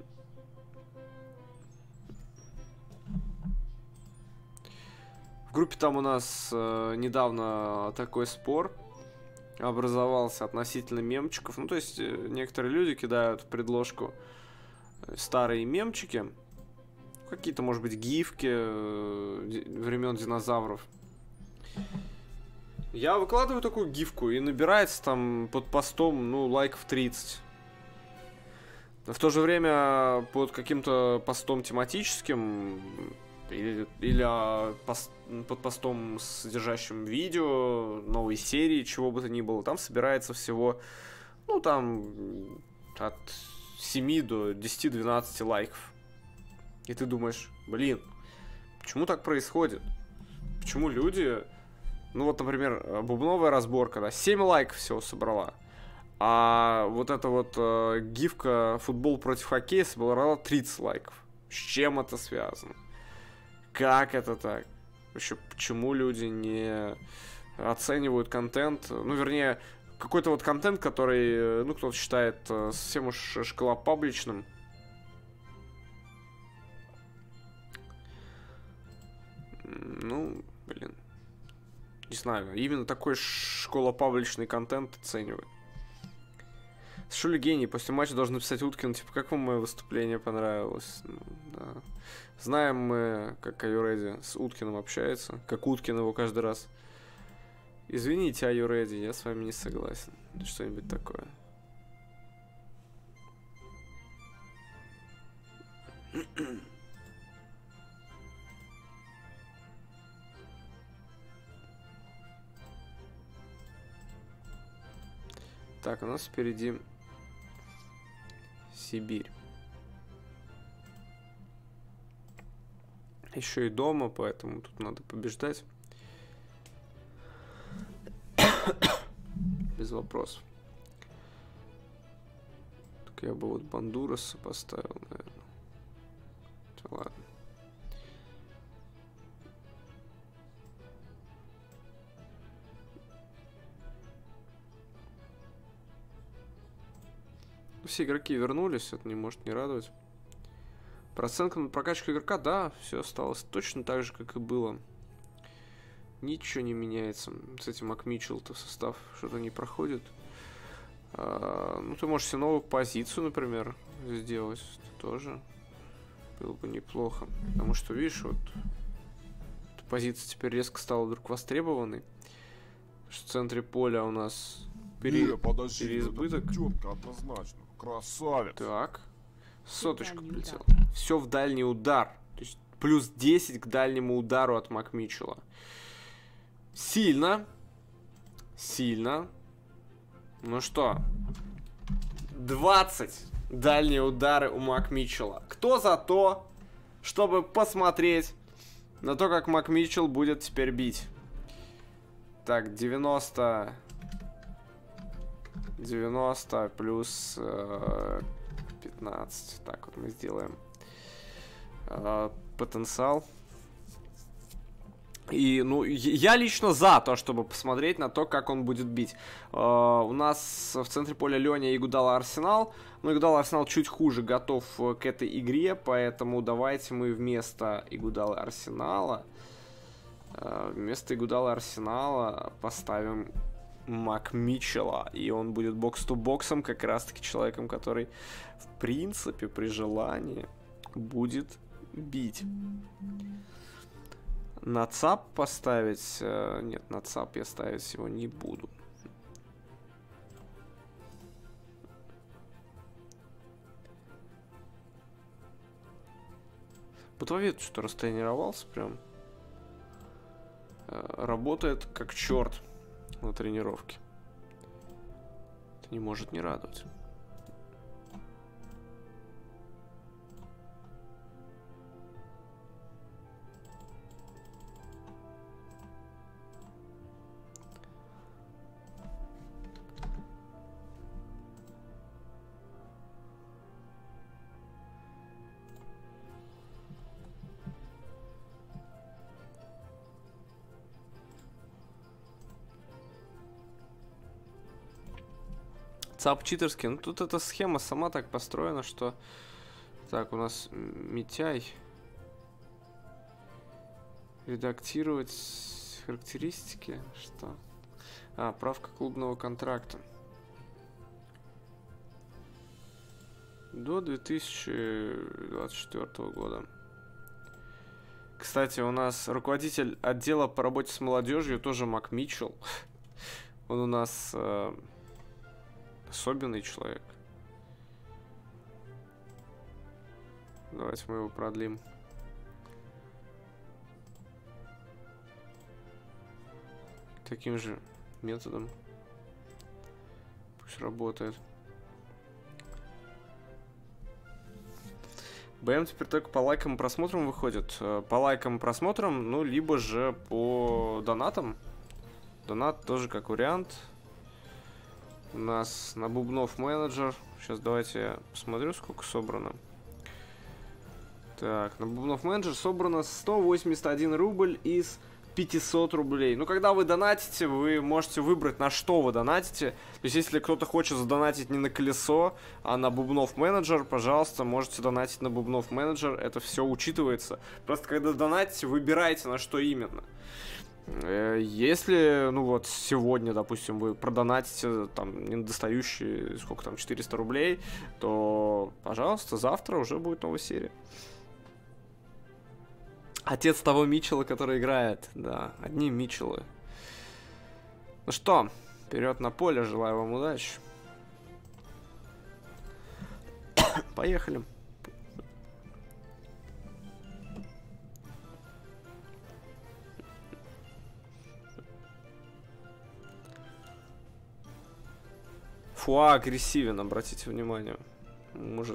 В группе там у нас недавно такой спор образовался относительно мемчиков. Ну, то есть, некоторые люди кидают в предложку старые мемчики. Какие-то, может быть, гифки времен динозавров. Я выкладываю такую гифку, и набирается там под постом, ну, лайков 30. В то же время под каким-то постом тематическим или под постом, содержащим видео, новой серии, чего бы то ни было, там собирается всего, ну, там, от 7 до 10-12 лайков. И ты думаешь, блин, почему так происходит? Почему люди... Ну, вот, например, бубновая разборка, да, 7 лайков всего собрала. А вот эта вот гифка «Футбол против хоккея» собрала 30 лайков. С чем это связано? Как это так? Вообще, почему люди не оценивают контент? Ну, вернее, какой-то вот контент, который, ну, кто-то считает совсем уж школопабличным. Ну, блин. Не знаю, именно такой школопабличный контент оценивают. Шули гений, после матча должен написать Уткину, типа, как вам мое выступление понравилось? Ну, да. Знаем мы, как Are You Ready с Уткиным общается, как Уткин его каждый раз. Извините, Are You Ready, я с вами не согласен. Что-нибудь такое. Так, у нас впереди Сибирь. Еще и дома, поэтому тут надо побеждать. Без вопросов. Я бы вот Бандураса поставил, наверное. Ладно. Все игроки вернулись, это не может не радовать. Процент на прокачку игрока, да, все осталось точно так же, как и было. Ничего не меняется. Кстати, Макмичел-то состав что-то не проходит. Ну, ты можешь себе новую позицию, например, сделать. Это тоже было бы неплохо. Потому что, видишь, вот эта позиция теперь резко стала вдруг востребованной. В центре поля у нас переизбыток. Однозначно. Красавец. Так. Соточка полетела. Все в дальний удар. То есть плюс 10 к дальнему удару от Макмичела. Сильно. Сильно. Ну что? 20 дальние удары у Макмичела. Кто за то, чтобы посмотреть на то, как Макмичел будет теперь бить? Так, 90 плюс 15. Так, вот мы сделаем потенциал. И, ну, я лично за то, чтобы посмотреть на то, как он будет бить. У нас в центре поля Леня и Игудала Арсенал. Но Игудала Арсенал чуть хуже готов к этой игре, поэтому давайте мы вместо Игудала Арсенала поставим Макмичела. И он будет бокс-ту-боксом, как раз-таки человеком, который, в принципе, при желании будет бить. На ЦАП поставить... Нет, на ЦАП я ставить его не буду. Бутовед что-то растренировался прям. Работает как черт на тренировке. Это не может не радовать. ЦАП читерский. Ну, тут эта схема сама так построена, что... Так, у нас Митяй. Редактировать характеристики. Что? Правка клубного контракта. До 2024 года. Кстати, у нас руководитель отдела по работе с молодежью тоже Макмичел. Он у нас... особенный человек. Давайте мы его продлим. Таким же методом. Пусть работает. БМ теперь только по лайкам и просмотрам выходит. По лайкам и просмотрам, ну, либо же по донатам. Донат тоже как вариант. У нас на бубнов менеджер. Сейчас давайте я посмотрю, сколько собрано. Так, на бубнов менеджер собрано 181 рубль из 500 рублей. Ну, когда вы донатите, вы можете выбрать, на что вы донатите. То есть, если кто-то хочет задонатить не на колесо, а на бубнов менеджер, пожалуйста, можете донатить на бубнов менеджер. Это все учитывается. Просто, когда донатите, выбирайте, на что именно. Если, ну вот, сегодня, допустим, вы продонатите там недостающие, сколько там, 400 рублей, то, пожалуйста, завтра уже будет новая серия. Отец того Митчелла, который играет, да, одни Митчеллы. Ну что, вперед на поле, желаю вам удачи. Поехали. Фуа агрессивен, обратите внимание. Может...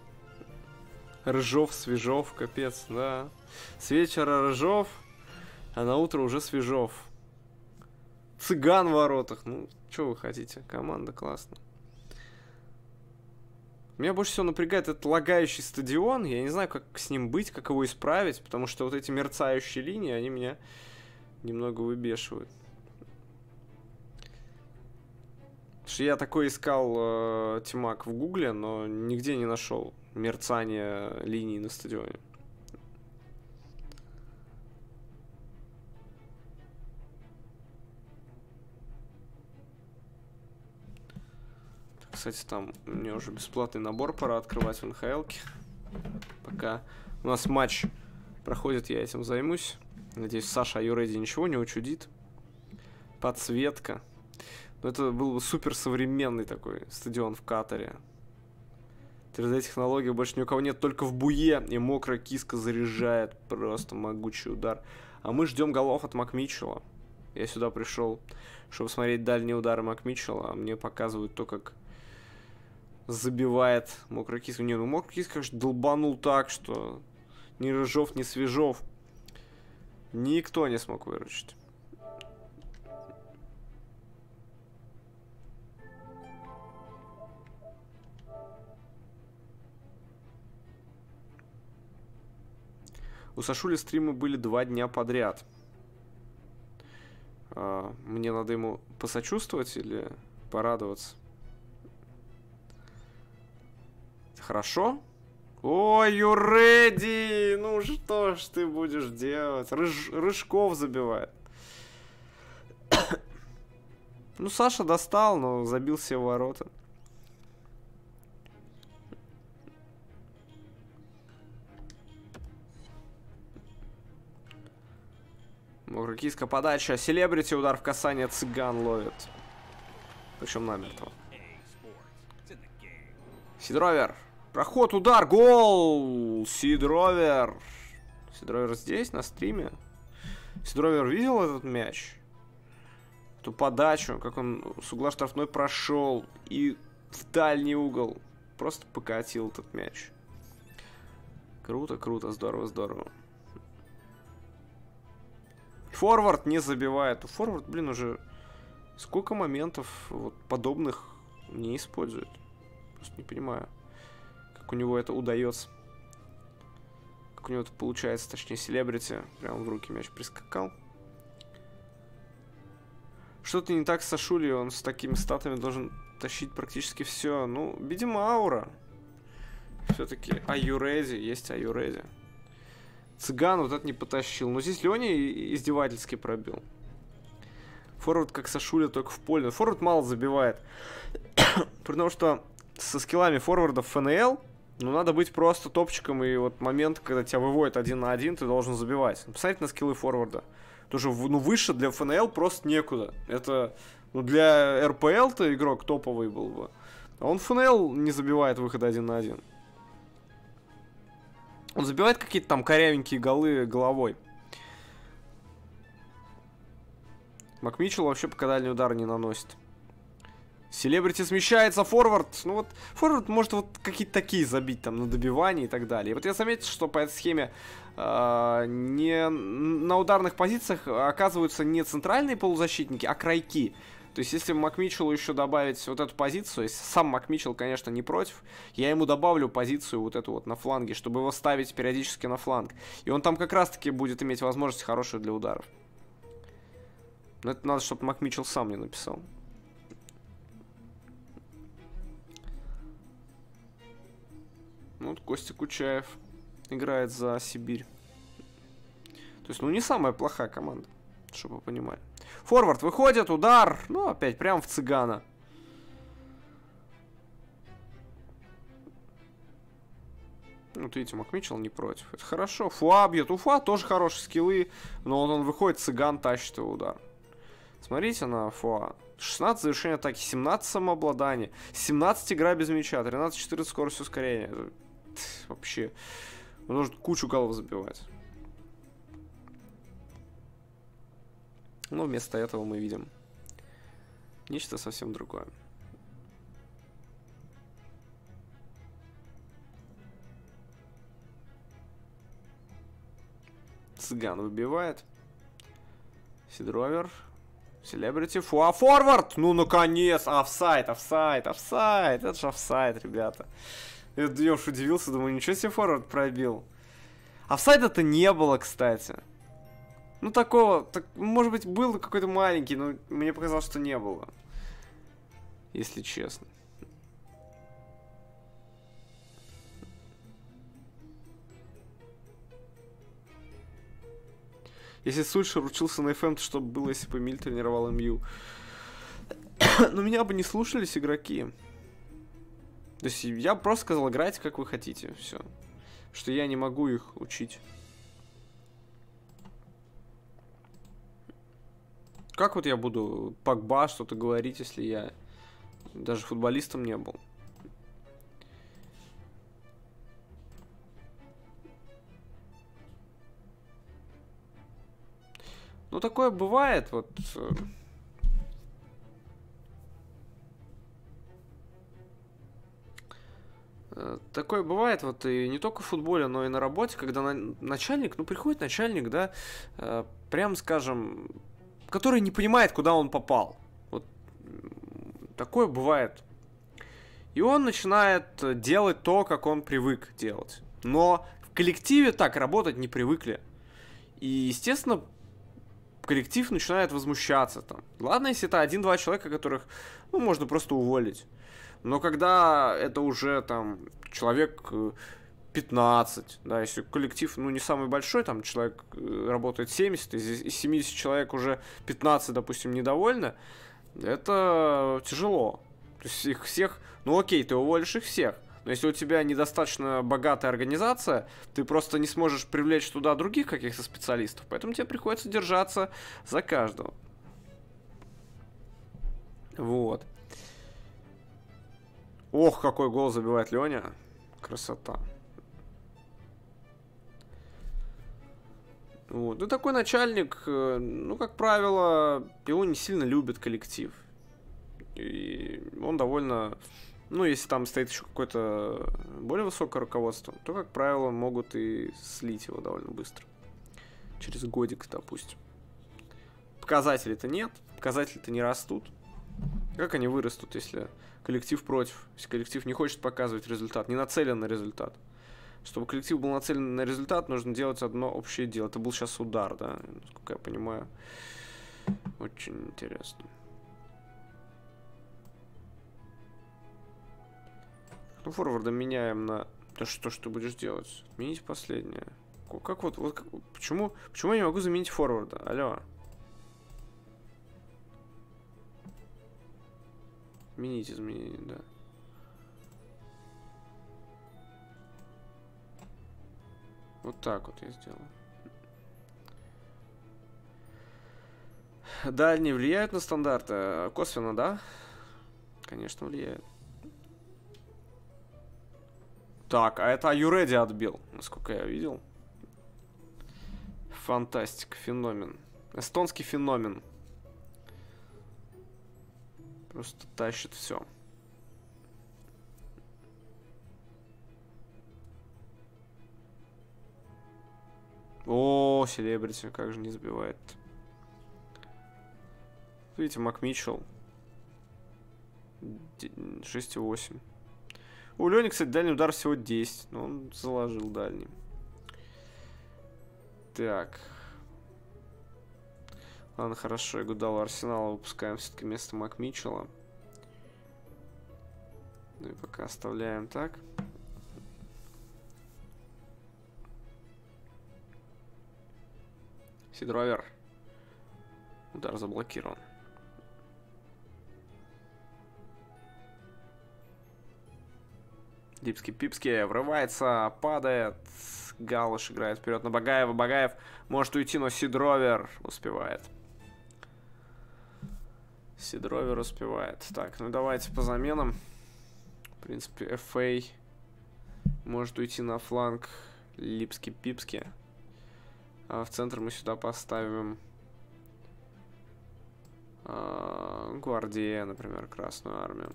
Рыжов, Свежов, капец, да. С вечера Рыжов, А на утро уже Свежов. Цыган в воротах. Ну, что вы хотите? Команда классная. Меня больше всего напрягает этот лагающий стадион. Я не знаю, как с ним быть, как его исправить, потому что вот эти мерцающие линии, они меня немного выбешивают. Потому что я такой искал тимак в гугле, но нигде не нашел мерцание линий на стадионе. Кстати, там мне уже бесплатный набор пора открывать в НХЛ-ке. Пока у нас матч проходит, я этим займусь. Надеюсь, Саша Аюреди ничего не учудит. Подсветка. Но это был бы супер современный такой стадион в Катаре. 3D-технологии больше ни у кого нет, только в Буе. И мокрая киска заряжает. Просто могучий удар. А мы ждем голов от МакМитчелла. Я сюда пришел, чтобы смотреть дальние удары МакМитчелла. А мне показывают то, как забивает мокрая киска. Не, ну мокрая киска, конечно, долбанул так, что ни Рыжов, ни Свежов никто не смог выручить. У Сашули стримы были 2 дня подряд. Мне надо ему посочувствовать или порадоваться? Хорошо? Ой, Юреди! Ну что ж ты будешь делать? Рыжков забивает. Ну, Саша достал, но забил все ворота. Ракийская подача. Селебрити, удар в касание, Цыган ловит. Причем намертво. Сидровер. Проход, удар, гол! Сидровер. Сидровер здесь, на стриме. Сидровер видел этот мяч? Эту подачу, как он с угла штрафной прошел и в дальний угол. Просто покатил этот мяч. Круто, круто, здорово, здорово. Форвард не забивает. Форвард, блин, уже сколько моментов вот подобных не использует. Просто не понимаю, как у него это удается. Как у него это получается, точнее, селебрити. Прямо в руки мяч прискакал. Что-то не так с Сашули, он с такими статами должен тащить практически все. Ну, видимо, аура. Все-таки Аюреди, есть Аюреди. Цыган вот это не потащил. Но здесь Леня издевательски пробил. Форвард как Сашуля, только в поле. Форвард мало забивает. Потому что со скиллами форвардов ФНЛ, ну, надо быть просто топчиком. И вот момент, когда тебя выводят 1 на 1, ты должен забивать. Посмотрите на скиллы форварда. Тоже, ну, выше для ФНЛ просто некуда. Это, ну, для РПЛ-то игрок топовый был бы. А он ФНЛ не забивает выход 1 на 1. Он забивает какие-то там корявенькие голы головой. МакМитчелл вообще пока дальний удар не наносит. Селебрити смещается, форвард. Ну вот, форвард может вот какие-то такие забить там на добивании и так далее. И вот я заметил, что по этой схеме не на ударных позициях оказываются не центральные полузащитники, а крайки. То есть, если МакМитчеллу еще добавить вот эту позицию, если сам МакМитчелл, конечно, не против, я ему добавлю позицию вот эту вот на фланге, чтобы его ставить периодически на фланг. И он там как раз-таки будет иметь возможность хорошую для ударов. Но это надо, чтобы МакМитчелл сам мне написал. Ну, вот Костя Кучаев играет за Сибирь. То есть, ну, не самая плохая команда, чтобы вы понимали. Форвард выходит, удар. Ну, опять прям в Цыгана. Вот видите, МакМитчелл не против. Это хорошо. Фуа бьет. У Фуа тоже хорошие скиллы. Но он выходит, Цыган тащит его удар. Смотрите на Фуа. 16 завершения атаки, 17 самообладания, 17 игра без мяча, 13-14 скорость ускорения. Вообще. Он может кучу голов забивать. Но вместо этого мы видим нечто совсем другое. Цыган выбивает. Сидровер. Селебрити. Форвард! Ну, наконец! Офсайд, офсайд, офсайд. Это же офсайд, ребята. Я уж удивился, думаю, ничего себе форвард пробил. Офсайда-то не было, кстати. Ну, такого... может быть, был какой-то маленький, но мне показалось, что не было. Если честно. Если Сульшер учился на FM, то что бы было, если бы Миль тренировал МЮ? Но меня бы не слушались игроки. То есть я просто сказал, играйте как вы хотите, все. Что я не могу их учить. Как вот я буду Погба что-то говорить, если я даже футболистом не был? Ну, такое бывает, вот... Такое бывает вот и не только в футболе, но и на работе, когда начальник, ну, приходит начальник, да, прям скажем, который не понимает, куда он попал. Вот такое бывает. И он начинает делать то, как он привык делать. Но в коллективе так работать не привыкли. И, естественно, коллектив начинает возмущаться там. Ладно, если это 1-2 человека, которых, ну, можно просто уволить. Но когда это уже там человек 15, да, если коллектив, ну, не самый большой, там человек работает 70, из 70 человек уже 15, допустим, недовольны, это тяжело. То есть их всех, ну окей, ты уволишь их всех, но если у тебя недостаточно богатая организация, ты просто не сможешь привлечь туда других каких-то специалистов, поэтому тебе приходится держаться за каждого. Вот. Ох, какой гол забивает Леня. Красота. Вот. И такой начальник, ну, как правило, его не сильно любит коллектив. И он довольно... Ну, если там стоит еще какое-то более высокое руководство, то, как правило, могут и слить его довольно быстро. Через годик, допустим. Показателей-то нет, показатели-то не растут. Как они вырастут, если коллектив против? Если коллектив не хочет показывать результат, не нацелен на результат. Чтобы коллектив был нацелен на результат, нужно делать одно общее дело. Это был сейчас удар, да, насколько я понимаю. Очень интересно. Ну, форварда меняем на... Да что ж ты будешь делать? Отменить последнее. Как вот как... Почему я не могу заменить форварда? Алло. Изменить изменение, да. Вот так вот я сделал. Дальние влияют на стандарты? Косвенно, да? Конечно, влияют. Так, а это Аюреди отбил, насколько я видел. Фантастика, феномен. Эстонский феномен. Просто тащит все. О, селебрити, как же не забивает. Видите, Макмитчелл. 6,8. У Лёни, кстати, дальний удар всего 10. Но он заложил дальний. Так. Ладно, хорошо. Игудала Арсенала выпускаем все-таки вместо Макмитчелла. Ну и пока оставляем так. Сидровер. Удар заблокирован. Липский-Пипский врывается, падает. Галыш играет вперед на Багаева. Багаев может уйти, но Сидровер успевает. Сидровер успевает. Так, ну давайте по заменам. В принципе, ФА может уйти на фланг Липский-Пипский. А в центр мы сюда поставим Гвардия, например, Красную Армию.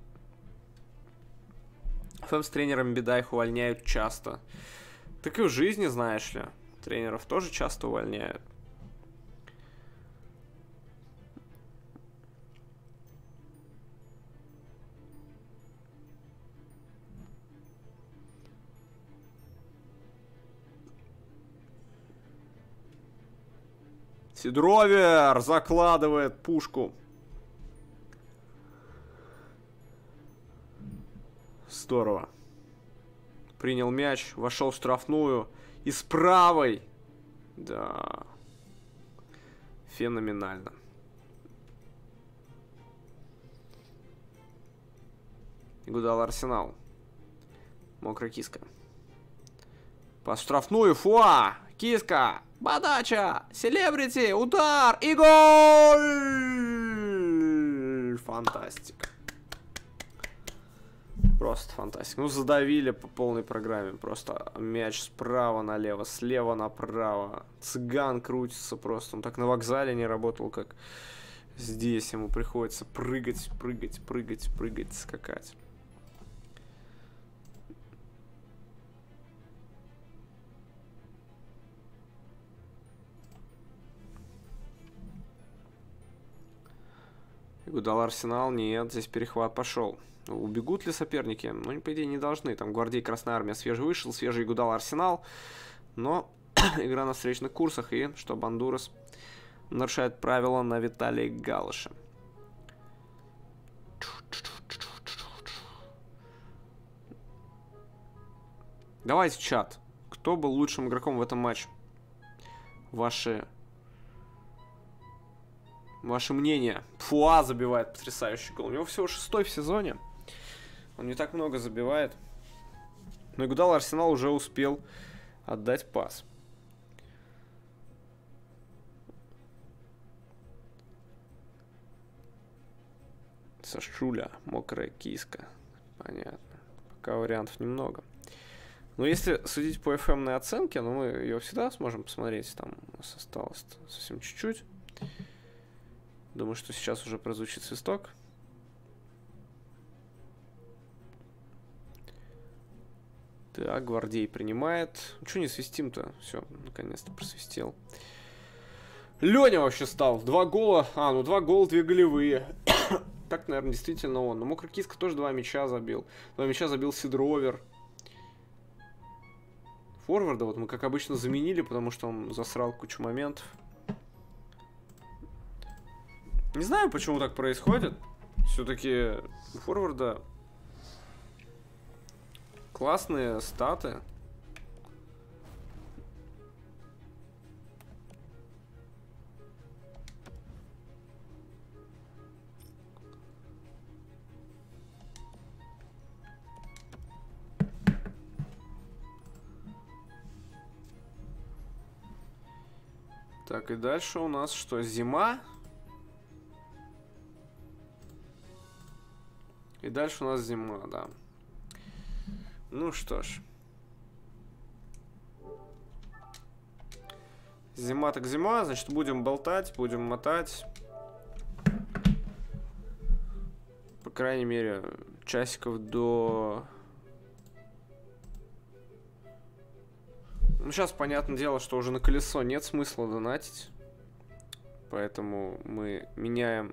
ФМ с тренером беда, их увольняют часто. Так и в жизни, знаешь ли, тренеров тоже часто увольняют. Сидровер закладывает пушку. Здорово. Принял мяч, вошел в штрафную. И с правой. Да. Феноменально. Игудал Арсенал. Мокрая киска. По штрафную. Фуа! Киска! Подача! Селебрити! Удар! И гол! Фантастика. Просто фантастика. Ну, задавили по полной программе. Просто мяч справа налево, слева направо. Цыган крутится просто. Он так на вокзале не работал, как здесь. Ему приходится прыгать, прыгать, прыгать, прыгать, скакать. Игудал Арсенал. Нет, здесь перехват пошел. Убегут ли соперники? Ну, по идее, не должны. Там Гвардей Красная Армия свежий вышел, свежий Игудал Арсенал. Но игра на встречных курсах. И что Бандурас нарушает правила на Виталии Галыше. Давайте в чат. Кто был лучшим игроком в этом матче? Ваше мнение. Фуа забивает потрясающий гол. У него всего 6-й в сезоне. Он не так много забивает. Но Игудал Арсенал уже успел отдать пас. Сашуля, мокрая киска. Понятно. Пока вариантов немного. Но если судить по FM-ной оценке, ну мы ее всегда сможем посмотреть. Там у нас осталось совсем чуть-чуть. Думаю, что сейчас уже прозвучит свисток. Так, Гвардей принимает. Чего не свистим-то? Все, наконец-то просвистел. Леня вообще стал. 2 гола. 2 гола, 2 голевые. Так, наверное, действительно он. Но Мокрая киска тоже 2 мяча забил. 2 мяча забил Сидровер. Форварда вот мы, как обычно, заменили, потому что он засрал кучу моментов. Не знаю, почему так происходит. Все-таки у форварда классные статы. Так, и дальше у нас что? Зима. И дальше у нас зима, да. Ну что ж. Зима так зима, значит, будем болтать, будем мотать. По крайней мере, часиков до... Ну, сейчас, понятное дело, что уже на колесо нет смысла донатить. Поэтому мы меняем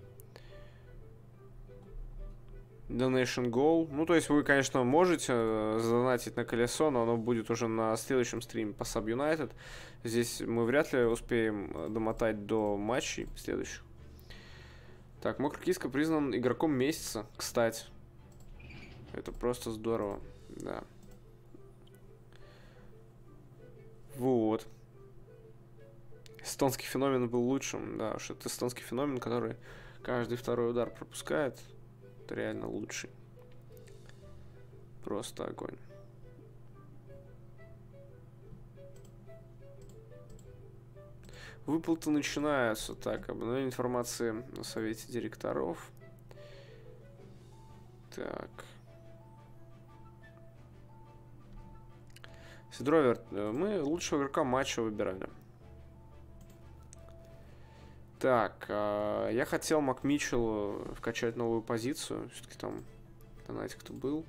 Donation Goal. Ну, то есть вы, конечно, можете задонатить на колесо, но оно будет уже на следующем стриме по Sub United. Здесь мы вряд ли успеем домотать до матчей следующих. Так, Мокрая киска признан игроком месяца, кстати. Это просто здорово, да. Вот. Эстонский феномен был лучшим, да, уж это эстонский феномен, который каждый второй удар пропускает. Это реально лучший. Просто огонь. Выплаты начинаются. Так, обновление информации на совете директоров. Так. Сидровер, мы лучшего игрока матча выбирали. Так, я хотел Макмитчеллу вкачать новую позицию. Все-таки там донатик-то был.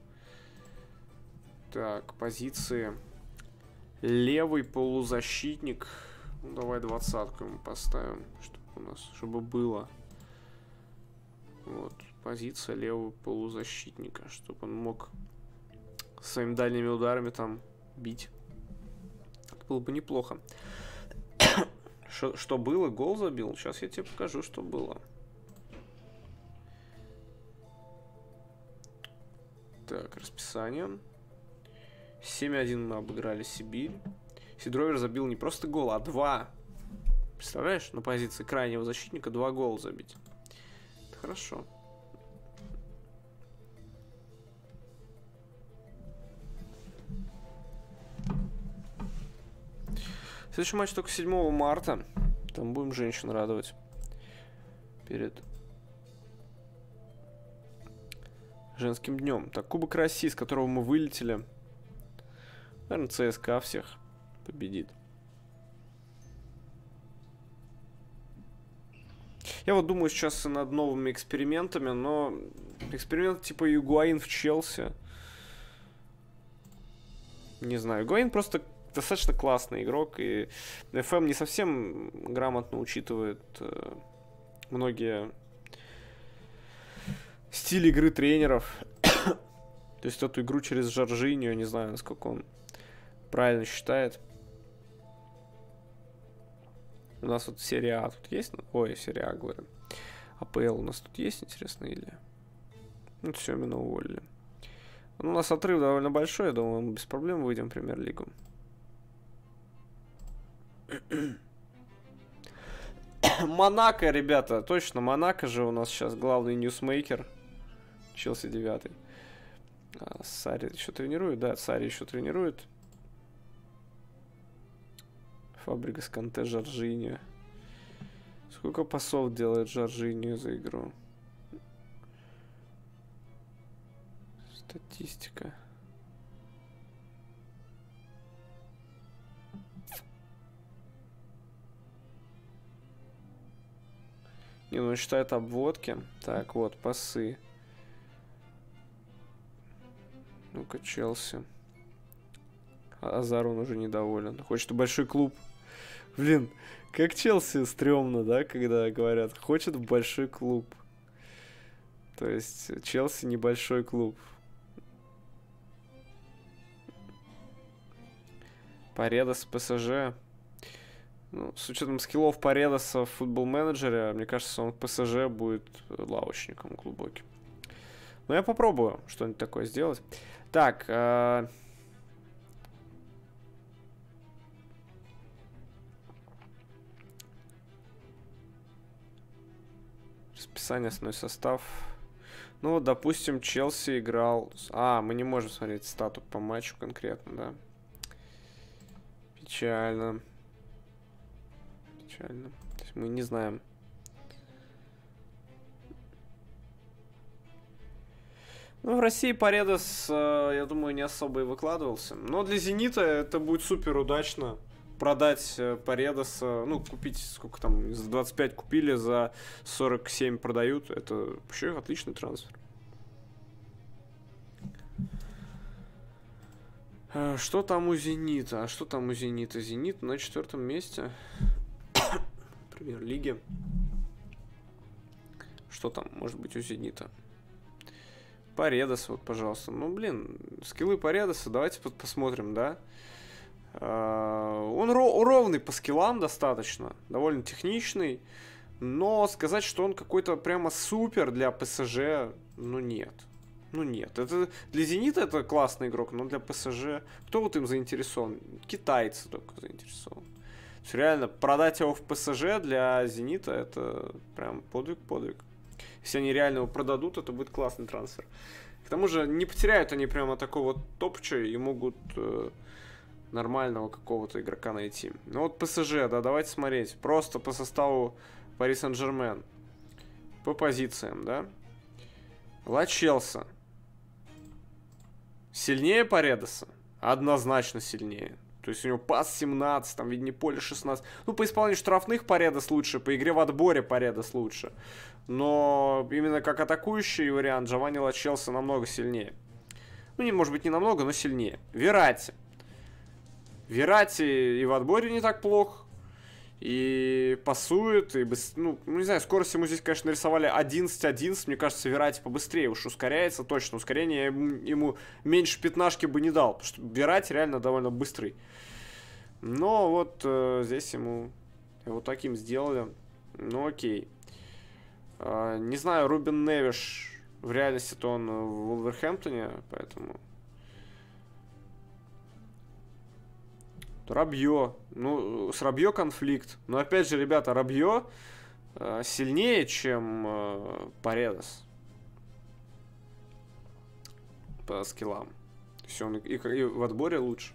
Так, позиции. Левый полузащитник. Ну, давай 20-ку ему поставим, чтобы было. Вот, позиция левого полузащитника, чтобы он мог своими дальними ударами там бить. Это было бы неплохо. Что было? Гол забил? Сейчас я тебе покажу, что было. Так, расписание. 7-1 мы обыграли Сибирь. Сидровер забил не просто гол, а 2. Представляешь, на позиции крайнего защитника 2 гола забить. Это хорошо. Следующий матч только 7 марта. Там будем женщин радовать. Перед женским днем. Так, Кубок России, с которого мы вылетели. Наверное, ЦСКА всех победит. Я вот думаю сейчас над новыми экспериментами, но эксперимент типа Югуаин в Челси. Не знаю, Югуаин просто достаточно классный игрок, и ФМ не совсем грамотно учитывает многие стили игры тренеров. То есть эту игру через Жоржиньо, не знаю, насколько он правильно считает. У нас вот серия А тут есть? Ой, серия А, говорю. АПЛ у нас тут есть, интересно, или... Ну, все, именно уволили. Ну, у нас отрыв довольно большой, я думаю, мы без проблем выйдем в Премьер-лигу. Монако, ребята, точно, Монако же у нас сейчас главный ньюсмейкер. Челси 9. Сари еще тренирует, да, Сари еще тренирует. Фабригас, Канте, Жоржиньо. Сколько пасов делает Жоржиньо за игру? Статистика. Не, ну он считает обводки. Так, вот, пасы. Ну-ка, Челси. Азар он уже недоволен. Хочет в большой клуб. Блин, как Челси стрёмно, да, когда говорят, хочет в большой клуб. То есть Челси небольшой клуб. Паредос, ПСЖ. Ну, с учетом скиллов Паредоса в футбол-менеджере, мне кажется, он в ПСЖ будет лавочником глубоким. Но я попробую что-нибудь такое сделать. Так, расписание, основной состав. Ну, вот, допустим, Челси играл... мы не можем смотреть стату по матчу конкретно, да? Печально. Печально. То есть мы не знаем. Ну, в России Паредос, я думаю, не особо и выкладывался. Но для Зенита это будет супер удачно. Продать Паредоса, ну, купить, сколько там, за 25 купили, за 47 продают. Это вообще отличный трансфер. Что там у Зенита? А что там у Зенита? Зенит на 4-м месте. Премьер-лиги. Что там может быть у Зенита? Паредос, вот, пожалуйста. Ну, блин, скиллы Паредоса, давайте посмотрим, да? Он ровный по скиллам достаточно, довольно техничный, но сказать, что он какой-то прямо супер для ПСЖ, ну нет. Ну нет, это для Зенита это классный игрок, но для ПСЖ, кто вот им заинтересован? Китайцы только заинтересованы. То есть реально, продать его в ПСЖ для Зенита это прям подвиг. Если они реально его продадут, это будет классный трансфер. К тому же не потеряют они прямо такого топча и могут нормального какого-то игрока найти. Ну вот ПСЖ, да, давайте смотреть. Просто по составу Пари Сен-Жермен. По позициям, да. Ла Челси. Сильнее Паредоса? Однозначно сильнее. То есть у него пас 17, там виднее поле 16. Ну, по исполнению штрафных Паредос лучше, по игре в отборе Паредос лучше. Но именно как атакующий вариант Джованни Ла Челси намного сильнее. Ну, не, может быть, не намного, но сильнее. Верати. Верати и в отборе не так плох. И пасует, и ну, не знаю, скорость ему здесь, конечно, нарисовали 11-11. Мне кажется, Верати побыстрее уж ускоряется, точно. Ускорение ему меньше пятнашки бы не дал, потому что Верати реально довольно быстрый. Но вот здесь ему Вот таким сделали. Ну окей. Не знаю, Рубин Невиш в реальности-то он в Вулверхэмптоне, поэтому... Рабье. Ну, с Рабье конфликт. Но опять же, ребята, Рабье сильнее, чем Паредос. По скиллам. То есть он и в отборе лучше.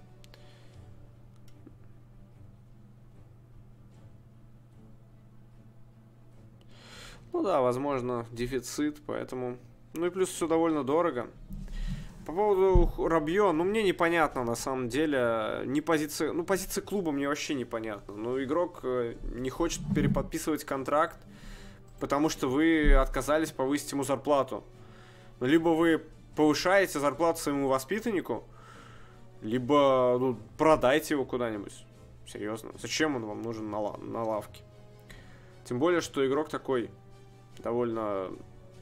Ну да, возможно, дефицит, поэтому... Ну и плюс все довольно дорого. По поводу Рабье, ну мне непонятно на самом деле. Не позиция... Ну, позиция клуба мне вообще непонятна. Ну, игрок не хочет переподписывать контракт, потому что вы отказались повысить ему зарплату. Либо вы повышаете зарплату своему воспитаннику, либо ну, продайте его куда-нибудь. Серьезно. Зачем он вам нужен на лавке? Тем более, что игрок такой довольно,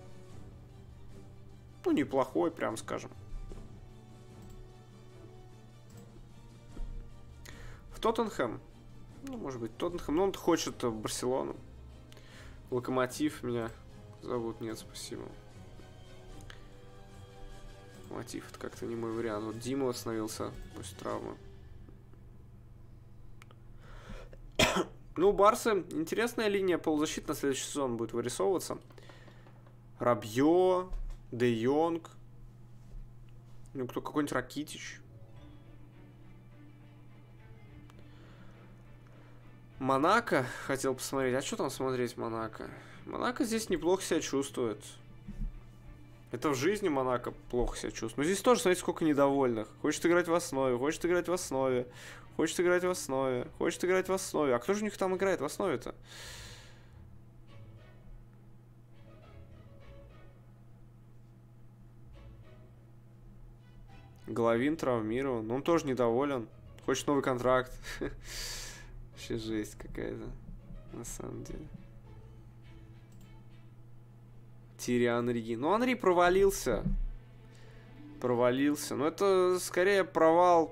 ну, неплохой, прям скажем. В Тоттенхэм. Ну, может быть, Тоттенхэм. Но он хочет в Барселону. Локомотив меня зовут. Нет, спасибо. Локомотив, это как-то не мой вариант. Вот Дима восстановился после травмы. Ну, у Барсы интересная линия полузащиты на следующий сезон будет вырисовываться. Рабье, Де Йонг. Ну, кто какой-нибудь Ракитич. Монако хотел посмотреть. А что там смотреть Монако? Монако здесь неплохо себя чувствует. Это в жизни Монако плохо себя чувствует. Но здесь тоже, смотрите, сколько недовольных. Хочет играть в основе, хочет играть в основе. Хочет играть в основе, хочет играть в основе. А кто же у них там играет в основе-то? Головин травмирован. Но он тоже недоволен. Хочет новый контракт. Вообще жесть какая-то. На самом деле. Тири Анри. Ну, Анри провалился. Провалился. Но это скорее провал...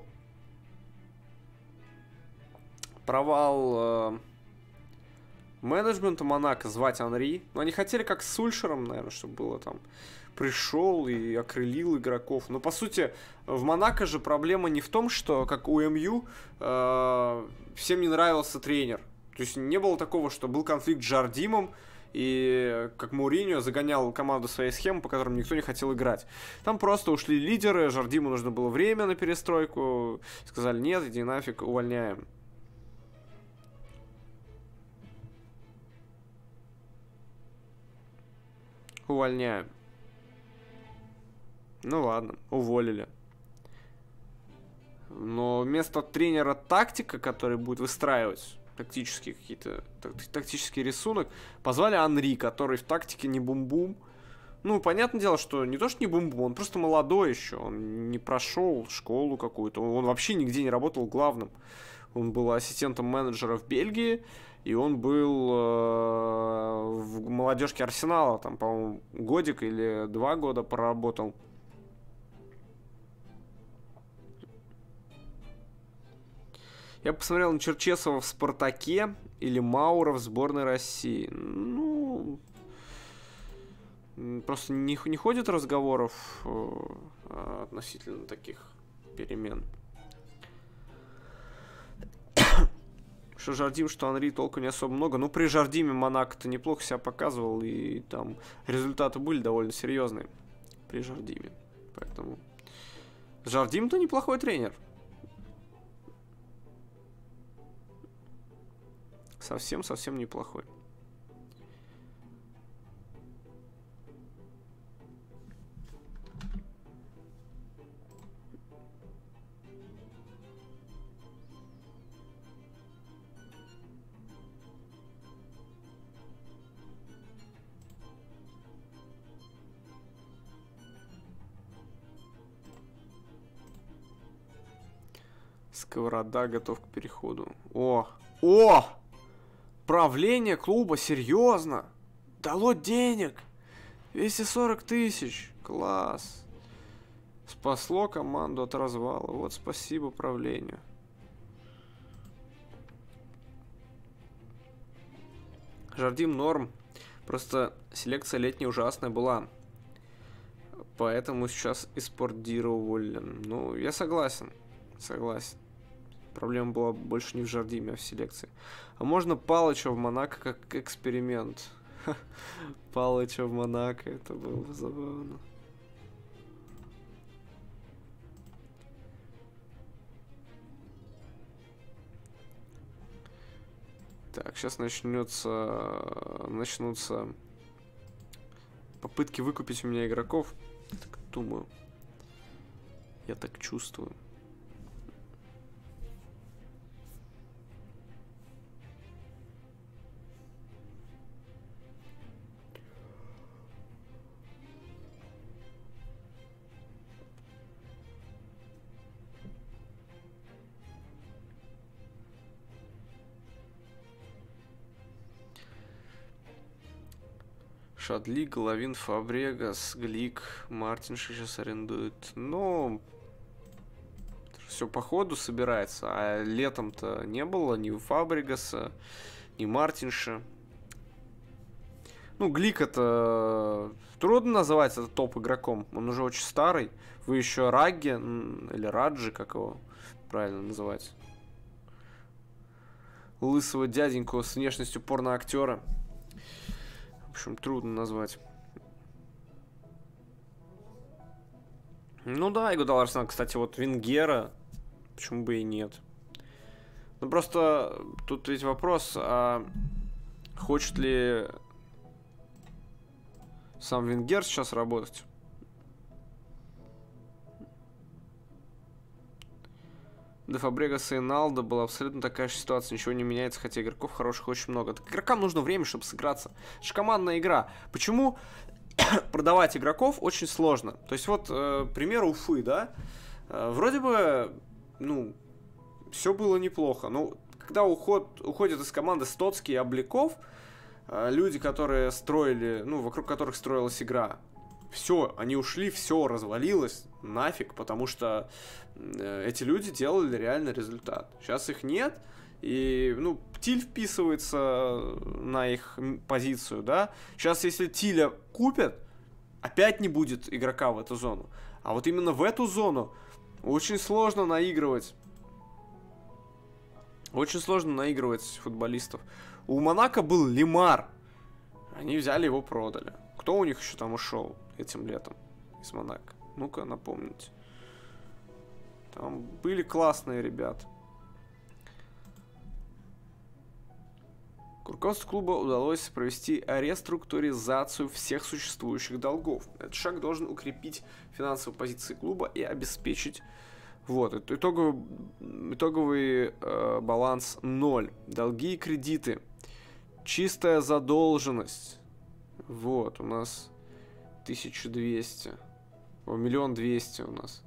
менеджмента Монако звать Анри. Но они хотели как с Сульшером, наверное, чтобы было там. Пришел и окрылил игроков. Но по сути в Монако же проблема не в том, что как у МЮ всем не нравился тренер. То есть не было такого, что был конфликт с Жардимом и как Мауриньо загонял команду своей схемы, по которым никто не хотел играть. Там просто ушли лидеры, Жардиму нужно было время на перестройку. Сказали, нет, иди нафиг, увольняем. Увольняем. Ну ладно, уволили. Но вместо тренера тактика, который будет выстраивать тактические какие-то тактический рисунок, позвали Анри, который в тактике не бум-бум. Ну, понятное дело, что не то, что не бум-бум, он просто молодой еще, он не прошел школу какую-то, он вообще нигде не работал главным. Он был ассистентом менеджера в Бельгии, и он был в молодежке Арсенала, там, по-моему, годик или 2 года проработал. Я посмотрел на Черчесова в «Спартаке» или Маура в сборной России. Ну, просто не ходит разговоров относительно таких перемен. Что Жардим, что Анри толку не особо много. Ну, при Жардиме Монако-то неплохо себя показывал, и там результаты были довольно серьезные при Жардиме. Поэтому Жардим-то неплохой тренер. Совсем неплохой. Сковорода готов к переходу. О! Правление клуба, серьезно? Дало денег. 240 тысяч. Класс. Спасло команду от развала. Вот спасибо правлению. Жардим норм. Просто селекция летняя ужасная была. Поэтому сейчас и спортдировали. Ну, я согласен. Согласен. Проблема была больше не в Жардиме, а в селекции. А можно Палыча в Монако как эксперимент. Палыча в Монако, это было бы забавно. Так, сейчас начнутся попытки выкупить у меня игроков. Я так думаю. Я так чувствую. Шадли, Головин, Фабрегас, Глик, Мартинши сейчас арендует. Ну, все по ходу собирается. А летом-то не было ни у Фабрегаса, ни Мартинши. Ну, Глик это трудно называть это топ игроком. Он уже очень старый. Вы еще Раги или Раджи, как его правильно называть? Лысого дяденького с внешностью порноактера. В общем, трудно назвать. Ну да, Игудал Арсенал, кстати, вот Венгера, почему бы и нет. Ну просто тут ведь вопрос, а хочет ли сам Венгер сейчас работать? До Фабрегаса и Налда была абсолютно такая же ситуация, ничего не меняется, хотя игроков хороших очень много. Так игрокам нужно время, чтобы сыграться. Это же командная игра. Почему продавать игроков очень сложно? То есть вот пример Уфы, да? Вроде бы, ну, все было неплохо. Но когда уходят из команды Стоцкий и Обликов, люди, которые строили, ну, вокруг которых строилась игра, все, они ушли, все развалилось нафиг, потому что эти люди делали реально результат. Сейчас их нет, и, ну, Тиль вписывается на их позицию, да. Сейчас, если Тиля купят, опять не будет игрока в эту зону. А вот именно в эту зону очень сложно наигрывать. Очень сложно наигрывать футболистов. У Монако был Лемар. Они взяли его, продали. Кто у них еще там ушел этим летом из Монако? Ну-ка, напомните. Там были классные ребята. Руководству клуба удалось провести реструктуризацию всех существующих долгов. Этот шаг должен укрепить финансовые позиции клуба и обеспечить итоговый баланс 0. Долги и кредиты. Чистая задолженность. Вот, у нас 1200. 1 200 000 у нас.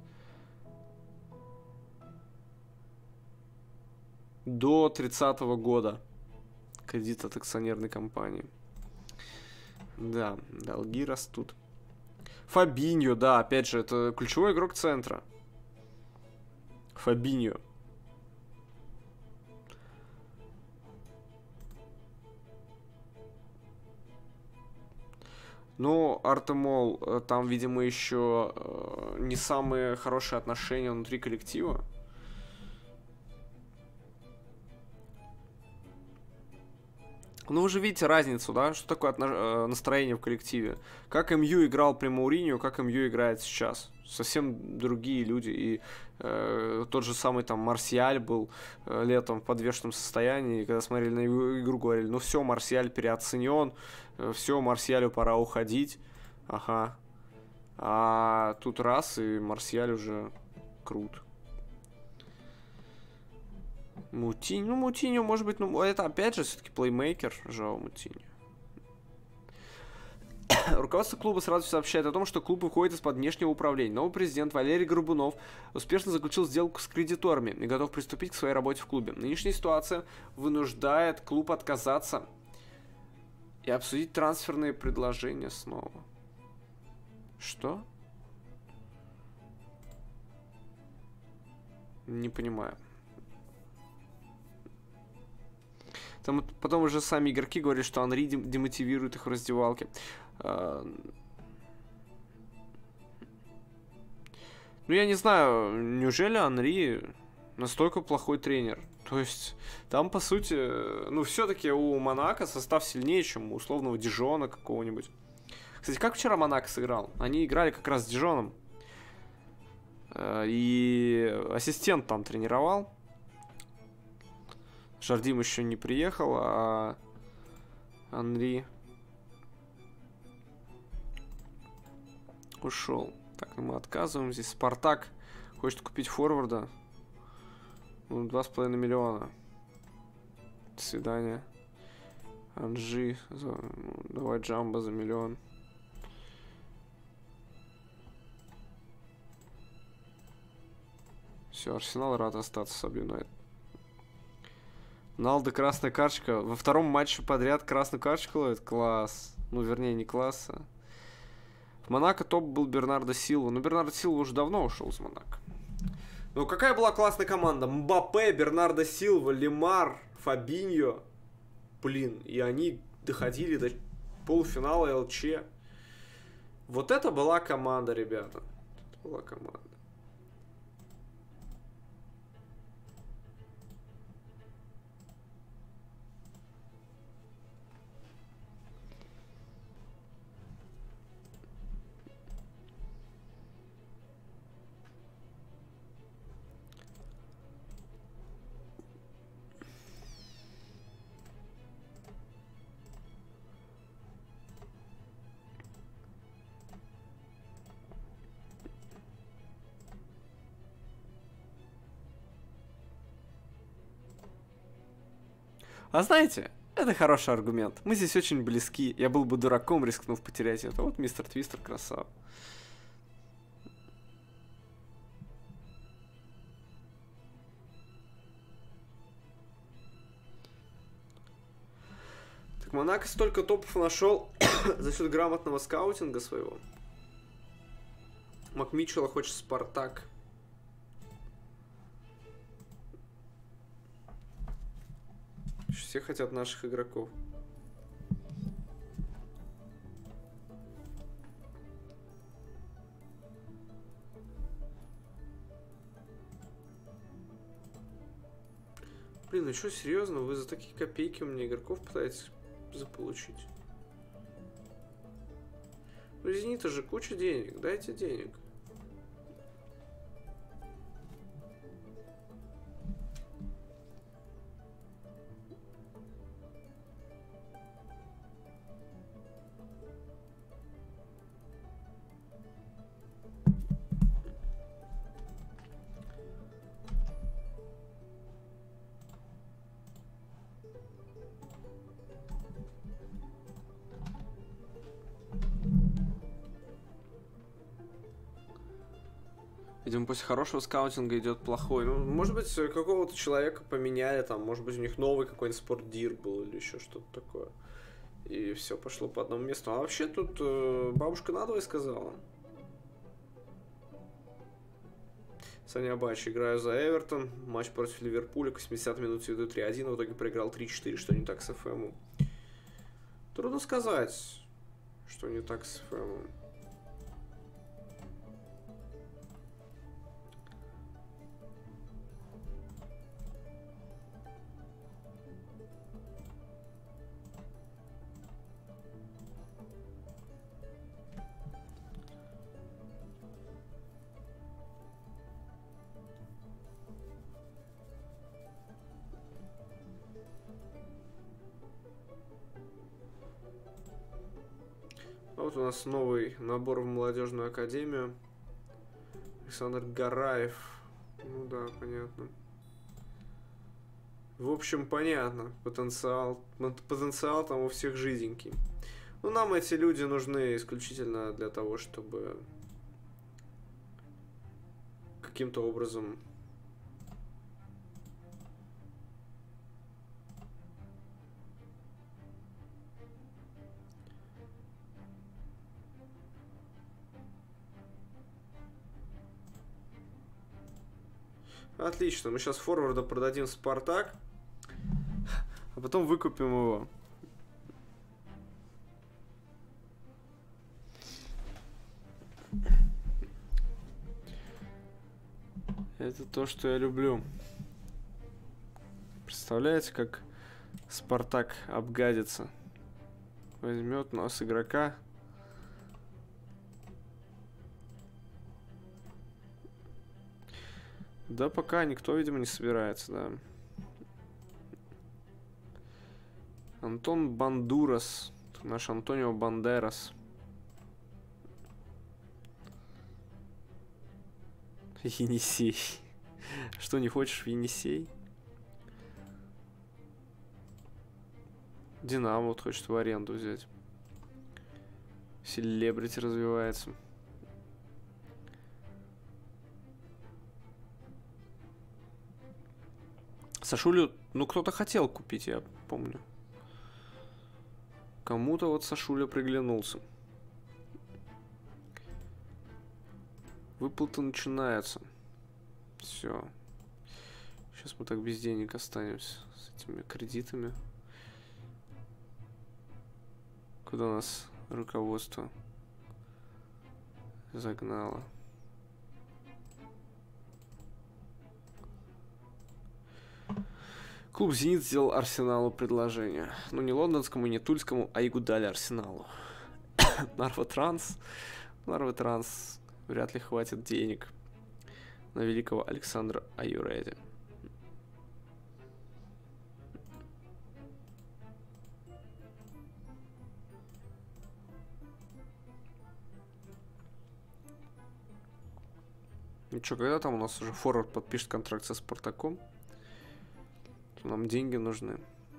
До 30-го года. Кредит от акционерной компании. Да, долги растут. Фабиньо, да, опять же, это ключевой игрок центра. Фабиньо. Ну, Артемол, там, видимо, еще не самые хорошие отношения внутри коллектива. Ну, вы же видите разницу, да? Что такое настроение в коллективе? Как МЮ играл при Мауриньо, как МЮ играет сейчас. Совсем другие люди. И тот же самый там Марсиаль был летом в подвешенном состоянии. И когда смотрели на игру, говорили, ну все, Марсиаль переоценен. Все, Марсиалю пора уходить. Ага. А тут раз, и Марсиаль уже крут. Мутиньо, ну, Мутиньо, может быть, ну, это опять же все-таки плеймейкер, Жао Мутиньо. Руководство клуба сразу сообщает о том, что клуб выходит из-под внешнего управления. Новый президент Валерий Горбунов успешно заключил сделку с кредиторами и готов приступить к своей работе в клубе. Нынешняя ситуация вынуждает клуб отказаться и обсудить трансферные предложения снова. Что? Не понимаю. Там потом уже сами игроки говорят, что Анри демотивирует их в раздевалке. Ну, я не знаю, неужели Анри настолько плохой тренер? То есть, там, по сути, ну, все-таки у Монако состав сильнее, чем у условного Дижона какого-нибудь. Кстати, как вчера Монако сыграл? Они играли как раз с Дижоном. И ассистент там тренировал. Жардим еще не приехал, а Анри ушел. Так, мы отказываем. Здесь Спартак хочет купить форварда. Ну, 2,5 миллиона. До свидания. Анжи. Давай Джамбо за 1 миллион. Все, Арсенал рад остаться с Юнайтед. Налда красная карточка. Во втором матче подряд красную карточку ловит. Класс. Ну, вернее, не класс. В Монако топ был Бернардо Силва. Но Бернардо Силва уже давно ушел из Монако. Ну, какая была классная команда. Мбаппе, Бернардо Силва, Лемар, Фабиньо. Блин, и они доходили до полуфинала ЛЧ. Вот это была команда, ребята. Это была команда. А знаете, это хороший аргумент. Мы здесь очень близки. Я был бы дураком, рискнув потерять это. Вот мистер Твистер красава. Так, Монако столько топов нашел за счет грамотного скаутинга своего. Макмичела хочет Спартак. Все хотят наших игроков. Блин, ну что, серьезно? Вы за такие копейки у меня игроков пытаетесь заполучить? Ну, Зенита же куча денег. Дайте денег. Видимо, после хорошего скаутинга идет плохой. Ну, может быть, какого-то человека поменяли, там, может быть, у них новый какой-нибудь спортдир был или еще что-то такое. И все пошло по одному месту. А вообще тут бабушка надвое сказала. Саня Абач, играю за Эвертон. Матч против Ливерпуля, к 80 минут ведут 3-1, а в итоге проиграл 3-4, что не так с ФМом. Трудно сказать, что не так с ФМом. Вот у нас новый набор в молодежную академию. Александр Гараев. Ну да, понятно. В общем, понятно. Потенциал там у всех жиденький. Ну, нам эти люди нужны исключительно для того, чтобы каким-то образом Отлично, мы сейчас форварда продадим в Спартак. а потом выкупим его. Это то, что я люблю. Представляете, как Спартак обгадится? Возьмет нос игрока. Да пока никто, видимо, не собирается, да. Антон Бандурас. Наш Антонио Бандерас. Енисей. Что, не хочешь в Енисей? Динамо вот хочет в аренду взять. Селебрити развивается. Сашулю, ну кто-то хотел купить, я помню. Кому-то вот Сашуля приглянулся. Выплаты начинаются. Все. Сейчас мы так без денег останемся с этими кредитами. Куда нас руководство загнало? Клуб «Зенит» сделал Арсеналу предложение. Ну, не лондонскому, не тульскому, а ему дали Арсеналу. Нарва Транс. Вряд ли хватит денег на великого Александра Аюреди. Ну что, когда там у нас уже форвард подпишет контракт со Спартаком? Нам деньги нужны.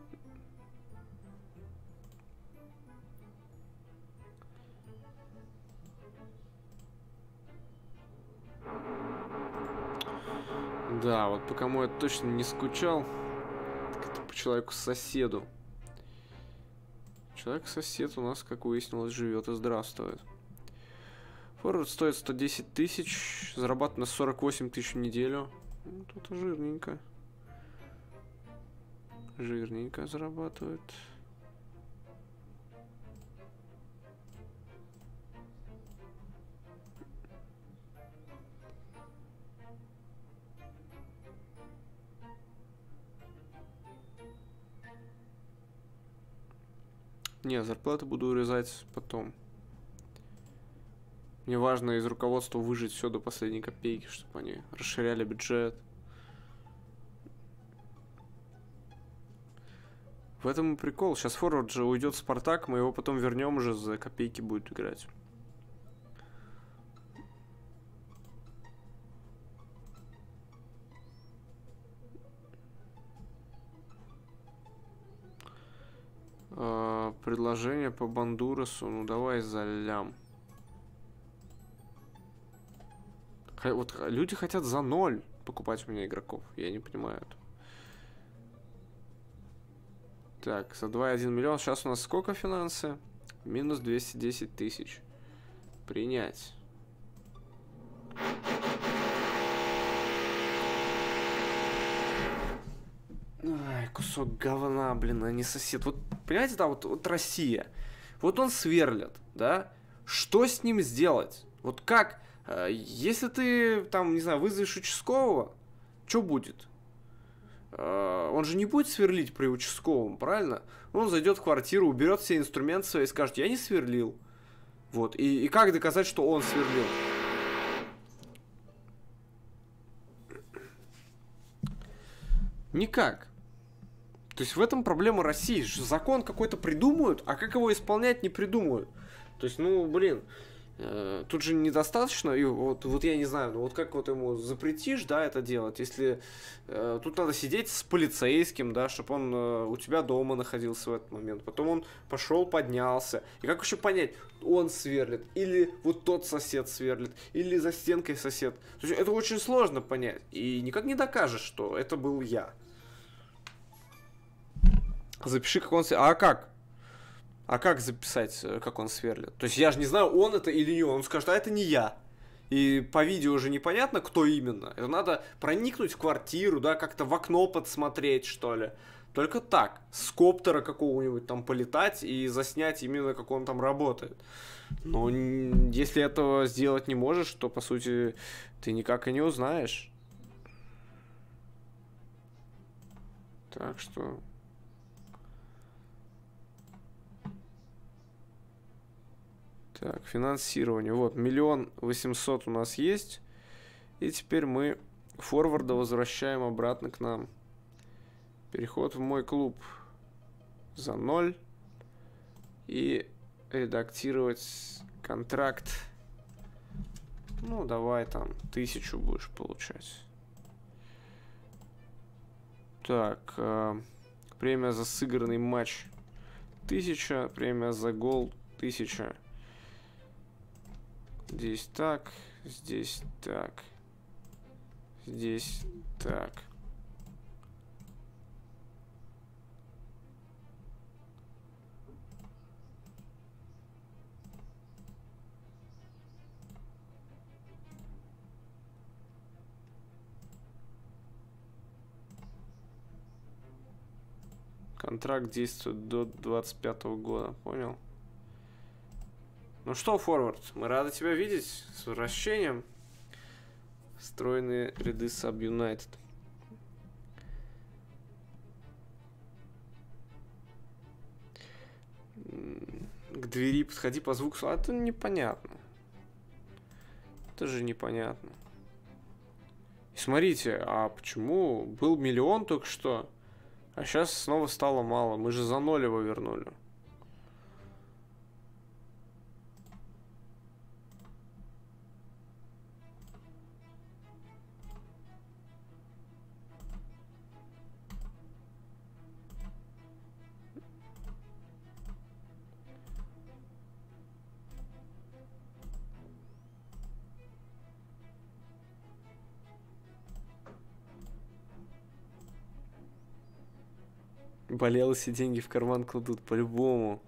Да, вот по кому я точно не скучал, так это по человеку-соседу. Человек-сосед у нас, как выяснилось, живет и здравствует. Форвард стоит 110 тысяч, зарабатывает на 48 тысяч в неделю. Ну, тут жирненько. Жирненько зарабатывает. Не, зарплаты буду урезать потом. Мне важно из руководства выжить все до последней копейки, чтобы они расширяли бюджет. В этом и прикол. Сейчас форвард же уйдет в Спартак, мы его потом вернем уже, за копейки будет играть. Предложение по Бандурасу. Ну давай за лям. Вот люди хотят за 0 покупать у меня игроков. Я не понимаю это. Так, за 2,1 миллион. Сейчас у нас сколько финансы? Минус 210 тысяч. Принять. Ай, кусок говна, блин, а не сосед. Вот, понимаете, да, вот Россия. Вот он сверлит, да? Что с ним сделать? Вот как? Если ты, там, не знаю, вызовешь участкового, что будет? Он же не будет сверлить при участковом, правильно? Он зайдет в квартиру, уберет все инструменты свои и скажет: я не сверлил. Вот. И как доказать, что он сверлил? Никак. То есть в этом проблема России. Закон какой-то придумают, а как его исполнять, не придумают. То есть, ну, блин, тут же недостаточно, и вот я не знаю, ну вот как вот ему запретишь, да, это делать, если тут надо сидеть с полицейским, да, чтобы он у тебя дома находился в этот момент, потом он пошел, поднялся, и как еще понять, он сверлит, или вот тот сосед сверлит, или за стенкой сосед, то есть это очень сложно понять, и никак не докажешь, что это был я. Запиши, как он сверлит, а как? А как записать, как он сверлит? То есть я же не знаю, он это или не он. Он скажет: а это не я. И по видео уже непонятно, кто именно. Это надо проникнуть в квартиру, да, как-то в окно подсмотреть, что ли. Только так. С коптера какого-нибудь там полетать и заснять именно, как он там работает. Но если этого сделать не можешь, то, по сути, ты никак и не узнаешь. Так что... Так, финансирование. Вот, 1 800 000 у нас есть. И теперь мы форварда возвращаем обратно к нам. Переход в мой клуб за 0. И редактировать контракт. Ну, давай там 1000 будешь получать. Так, премия за сыгранный матч 1000, премия за гол 1000. Здесь так, здесь так, здесь так. Контракт действует до 25-го года, понял? Ну что, форвард, мы рады тебя видеть. С возвращением. Стройные ряды Саб Юнайтед. К двери подходи по звуку. А это непонятно. Это же непонятно. И смотрите, а почему был 1 000 000 только что, а сейчас снова стало мало? Мы же за 0 его вернули. Болело, все деньги в карман кладут, по-любому.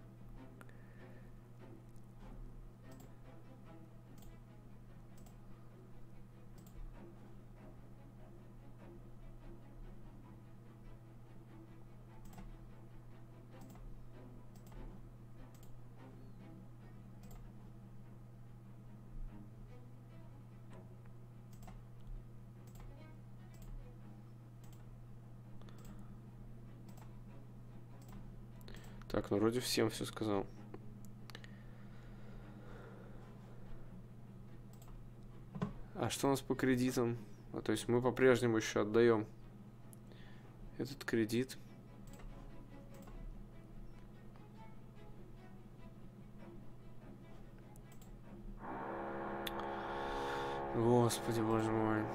Так, ну вроде всем все сказал. А что у нас по кредитам? А, то есть мы по-прежнему еще отдаем этот кредит. Господи, боже мой.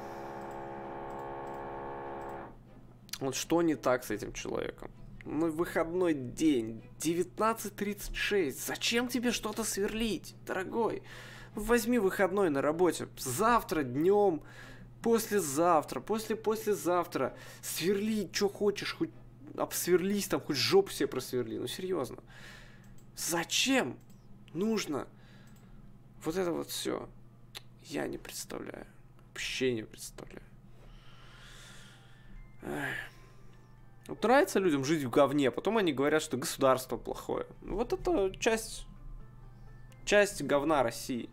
Вот что не так с этим человеком? Ну, выходной день, 19:36. Зачем тебе что-то сверлить, дорогой? Возьми выходной на работе. Завтра днем, послезавтра, послезавтра. Сверли, что хочешь, хоть обсверлись там, хоть жопу себе просверли. Ну, серьезно. Зачем нужно вот это вот все? Я не представляю. Вообще не представляю. Эх. Вот нравится людям жить в говне, потом они говорят, что государство плохое. Вот это часть говна России.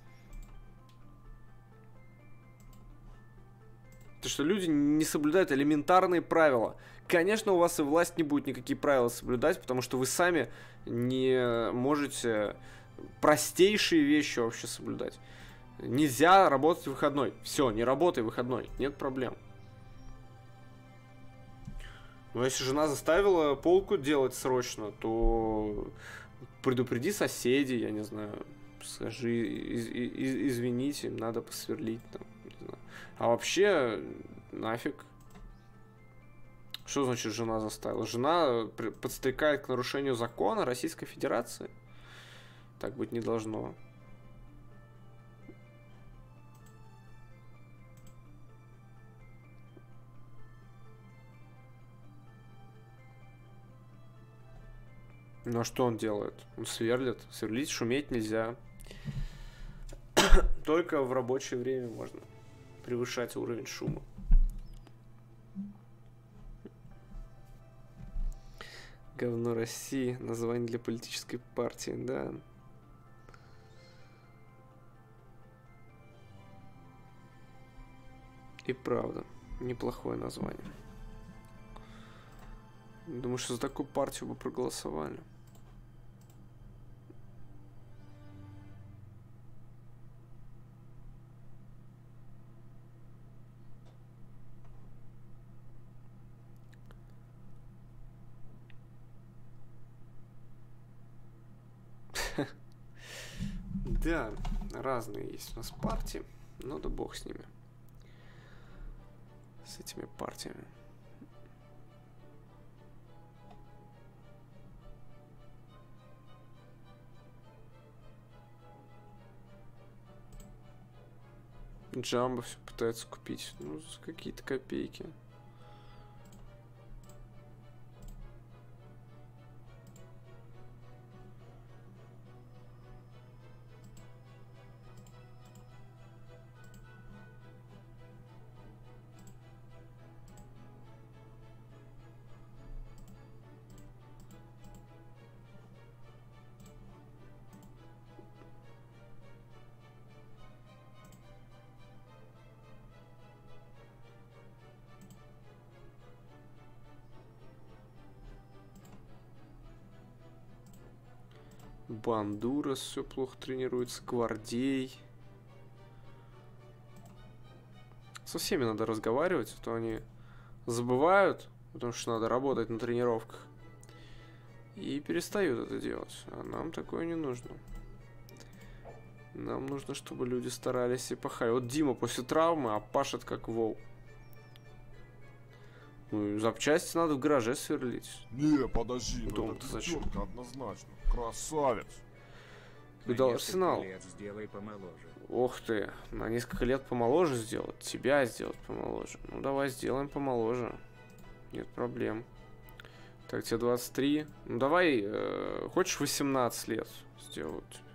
То, что люди не соблюдают элементарные правила. Конечно, у вас и власть не будет никакие правила соблюдать, потому что вы сами не можете простейшие вещи вообще соблюдать. Нельзя работать в выходной. Все, не работай в выходной, нет проблем. Но если жена заставила полку делать срочно, то предупреди соседей, я не знаю, скажи, извините, надо посверлить там, не знаю. А вообще, нафиг. Что значит жена заставила? Жена подстрекает к нарушению закона Российской Федерации. Так быть не должно. Ну а что он делает? Он сверлит. Сверлить, шуметь нельзя. Только в рабочее время можно превышать уровень шума. Говно России. Название для политической партии, да. И правда, неплохое название. Думаю, что за такую партию бы проголосовали. Да, разные есть у нас партии, но да бог с ними. С этими партиями. Джамбо все пытается купить. Ну, за какие-то копейки. Бандурас все плохо тренируется. Гвардей. Со всеми надо разговаривать, а то они забывают, потому что надо работать на тренировках. И перестают это делать. А нам такое не нужно. Нам нужно, чтобы люди старались и пахали. Вот Дима после травмы пашет как вол. Ну, запчасти надо в гараже сверлить. Не, подожди, ну Дом-то это зачем? пятерка однозначно. Красавец. Когда Арсенал. Лет сделай помоложе. Ох ты, на несколько лет помоложе сделать. Тебя сделать помоложе. Ну давай сделаем помоложе. Нет проблем. Так, тебе 23. Ну давай, хочешь 18 лет сделать тебе?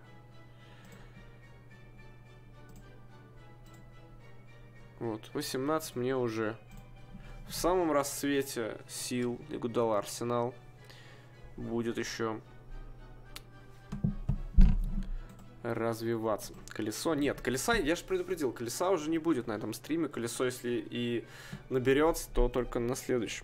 Вот, 18 мне уже в самом расцвете сил Игудал Арсенал. Будет еще развиваться. Колесо? Нет, колеса, я же предупредил, колеса уже не будет на этом стриме. Колесо, если и наберется, то только на следующем.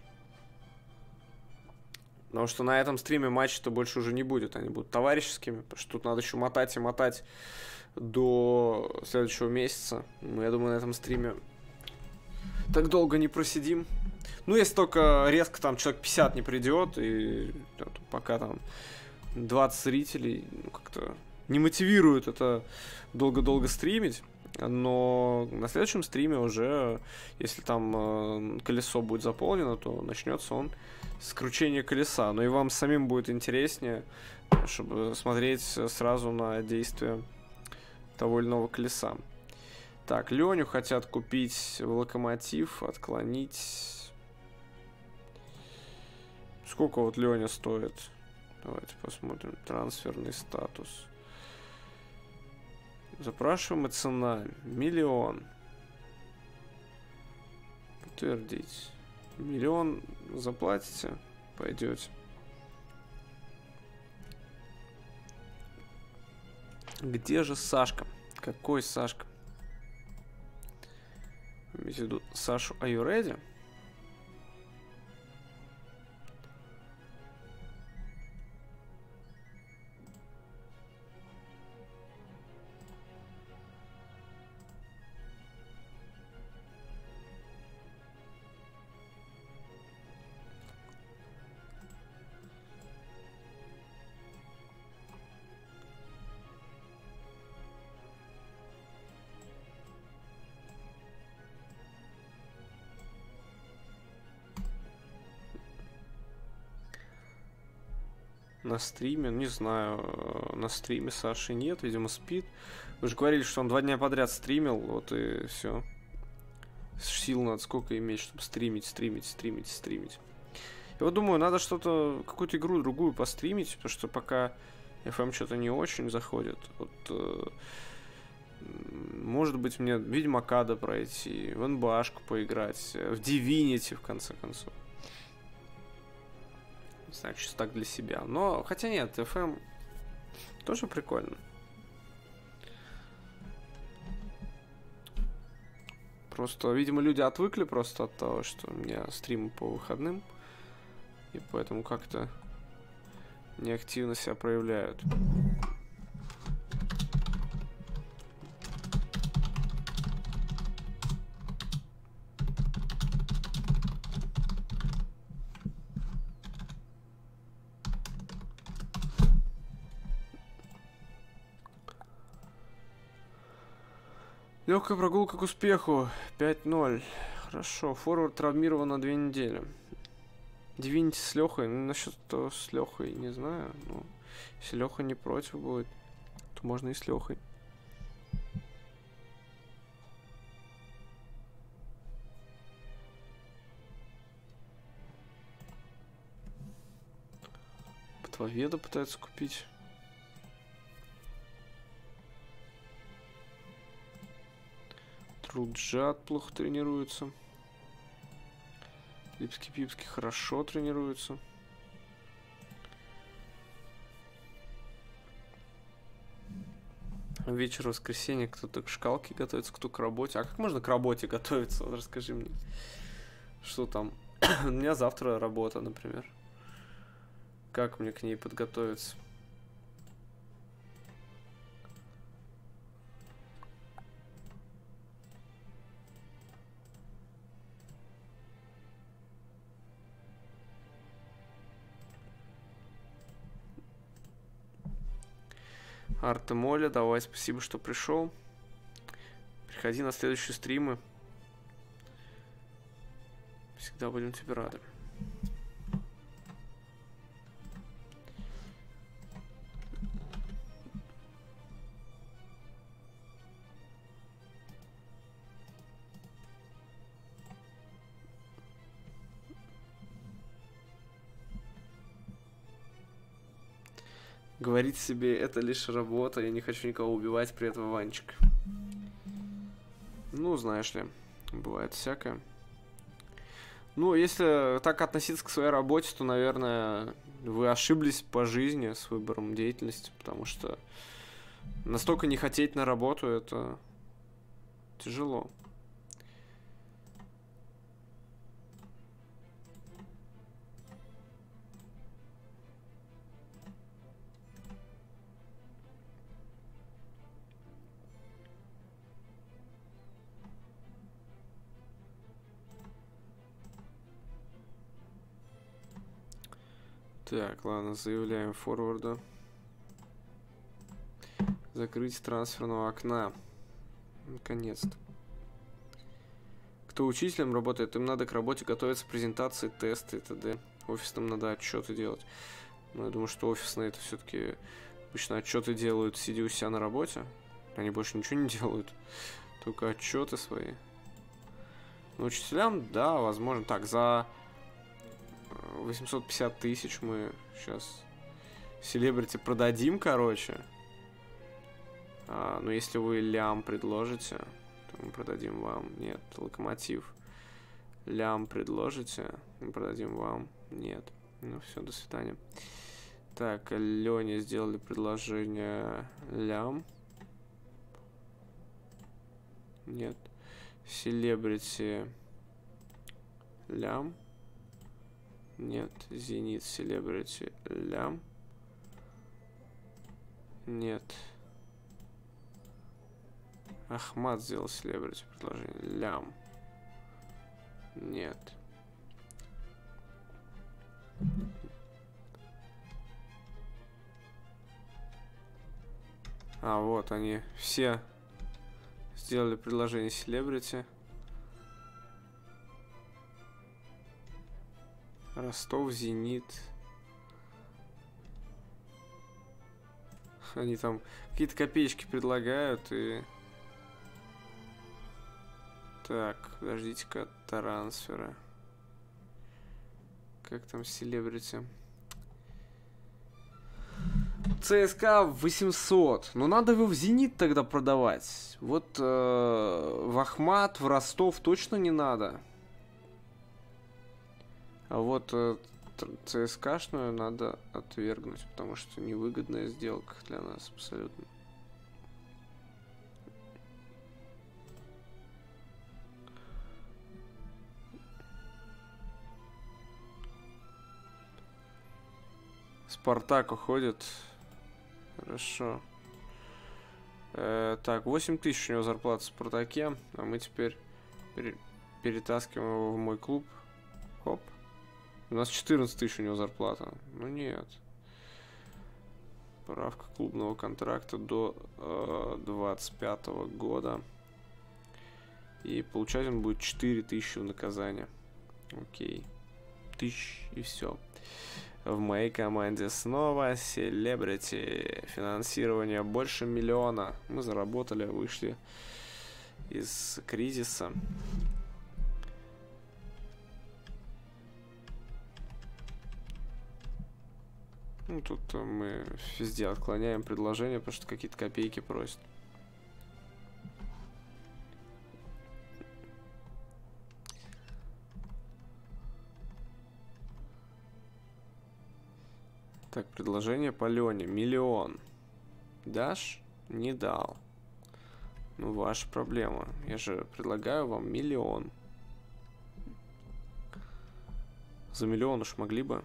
Потому что на этом стриме матчей-то больше уже не будет. Они будут товарищескими, потому что тут надо еще мотать и мотать до следующего месяца. Я думаю, на этом стриме так долго не просидим. Ну, если только резко там человек 50 не придет, и пока там 20 зрителей, ну, как-то не мотивирует это долго-долго стримить. Но на следующем стриме уже, если там колесо будет заполнено, то начнется он с кручения колеса. Но и вам самим будет интереснее, чтобы смотреть сразу на действие того или иного колеса. Так, Леню хотят купить в Локомотив, отклонить. Сколько вот Леня стоит? Давайте посмотрим. Трансферный статус. Запрашиваемая цена 1 миллион. Подтвердить. 1 миллион заплатите, пойдете. Где же Сашка? Какой Сашка? Имеете в виду Сашу Are you ready? На стриме, не знаю, на стриме Саши нет, видимо спит. Вы же говорили, что он 2 дня подряд стримил, вот и все. Сил надо сколько иметь, чтобы стримить. Я вот думаю, надо что-то, какую-то игру другую постримить, потому что пока FM что-то не очень заходит. Вот, может быть, мне Ведьмака пройти, в НБАшку поиграть, в Divinity, в конце концов. Не знаю, чисто так для себя. Но, хотя нет, FM тоже прикольно. Просто, видимо, люди отвыкли просто от того, что у меня стримы по выходным. И поэтому как-то неактивно себя проявляют. Легкая прогулка к успеху. 5-0. Хорошо. Форвард травмирован на 2 недели. Дивинити с Лехой. Ну, насчет того с Лехой не знаю. Но если Леха не против будет, то можно и с Лехой. Ботвоведа пытается купить. Труджат плохо тренируется. Липский-пипский хорошо тренируется. Вечер воскресенья кто-то к шкалке готовится, кто к работе. А как можно к работе готовиться? Вот расскажи мне. Что там? У меня завтра работа, например. Как мне к ней подготовиться? Артемоля, давай, спасибо, что пришел. Приходи на следующие стримы. Всегда будем тебе рады. Говорить себе, это лишь работа, я не хочу никого убивать, при этом Ванчик. Ну, знаешь ли, бывает всякое. Ну, если так относиться к своей работе, то, наверное, вы ошиблись по жизни с выбором деятельности, потому что настолько не хотеть на работу, это тяжело. Так, ладно, заявляем форварда. Закрыть трансферного окна. Наконец-то. Кто учителем работает, им надо к работе готовиться, презентации, тесты и т.д. Офисным надо отчеты делать. Но я думаю, что офисные это все-таки обычно отчеты делают, сидя у себя на работе. Они больше ничего не делают. Только отчеты свои. Но учителям, да, возможно. Так, за 850 тысяч мы сейчас селебрити продадим, короче. Но если вы лям предложите, то мы продадим вам. Нет, локомотив. Лям предложите, мы продадим вам. Нет. Ну все, до свидания. Так, Лене сделали предложение лям. Нет. Селебрити лям. Нет. Зенит селебрити лям. Нет. Ахмат сделал селебрити предложение лям. Нет. А, вот они все сделали предложение селебрити. Ростов, Зенит. Они там какие-то копеечки предлагают и... Так, подождите-ка, трансфера. Как там селебрити? ЦСКА 800. Но надо его в Зенит тогда продавать. Вот в Ахмат, в Ростов точно не надо. А вот ЦСКАшную надо отвергнуть, потому что невыгодная сделка для нас абсолютно. Спартак уходит. Хорошо. Так, 8000 у него зарплата в Спартаке, а мы теперь перетаскиваем его в мой клуб. Хоп. У нас 14 тысяч у него зарплата. Ну нет. Правка клубного контракта до 25 года. И получать он будет 4000 в наказание. Окей. 1000 и все. В моей команде снова селебрити. Финансирование больше 1 миллиона. Мы заработали, вышли из кризиса. Ну, тут мы везде отклоняем предложения, потому что какие-то копейки просят. Так, предложение по Лене. 1 миллион. Дашь? Не дал. Ну, ваша проблема. Я же предлагаю вам 1 миллион. За 1 миллион уж могли бы.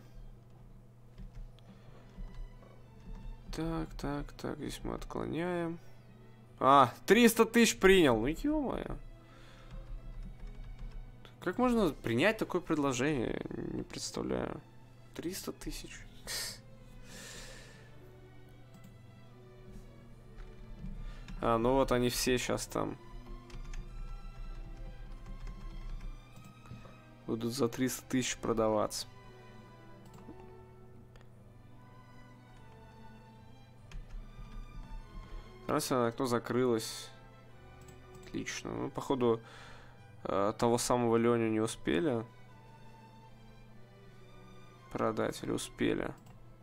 Так, здесь мы отклоняем. 300 тысяч принял. Ну, ё-моё. Как можно принять такое предложение? Не представляю. 300 тысяч. Ну вот они все сейчас там. Будут за 300 тысяч продаваться. Трансферное окно закрылось. Отлично. Ну, походу, того самого Леню не успели продать или успели.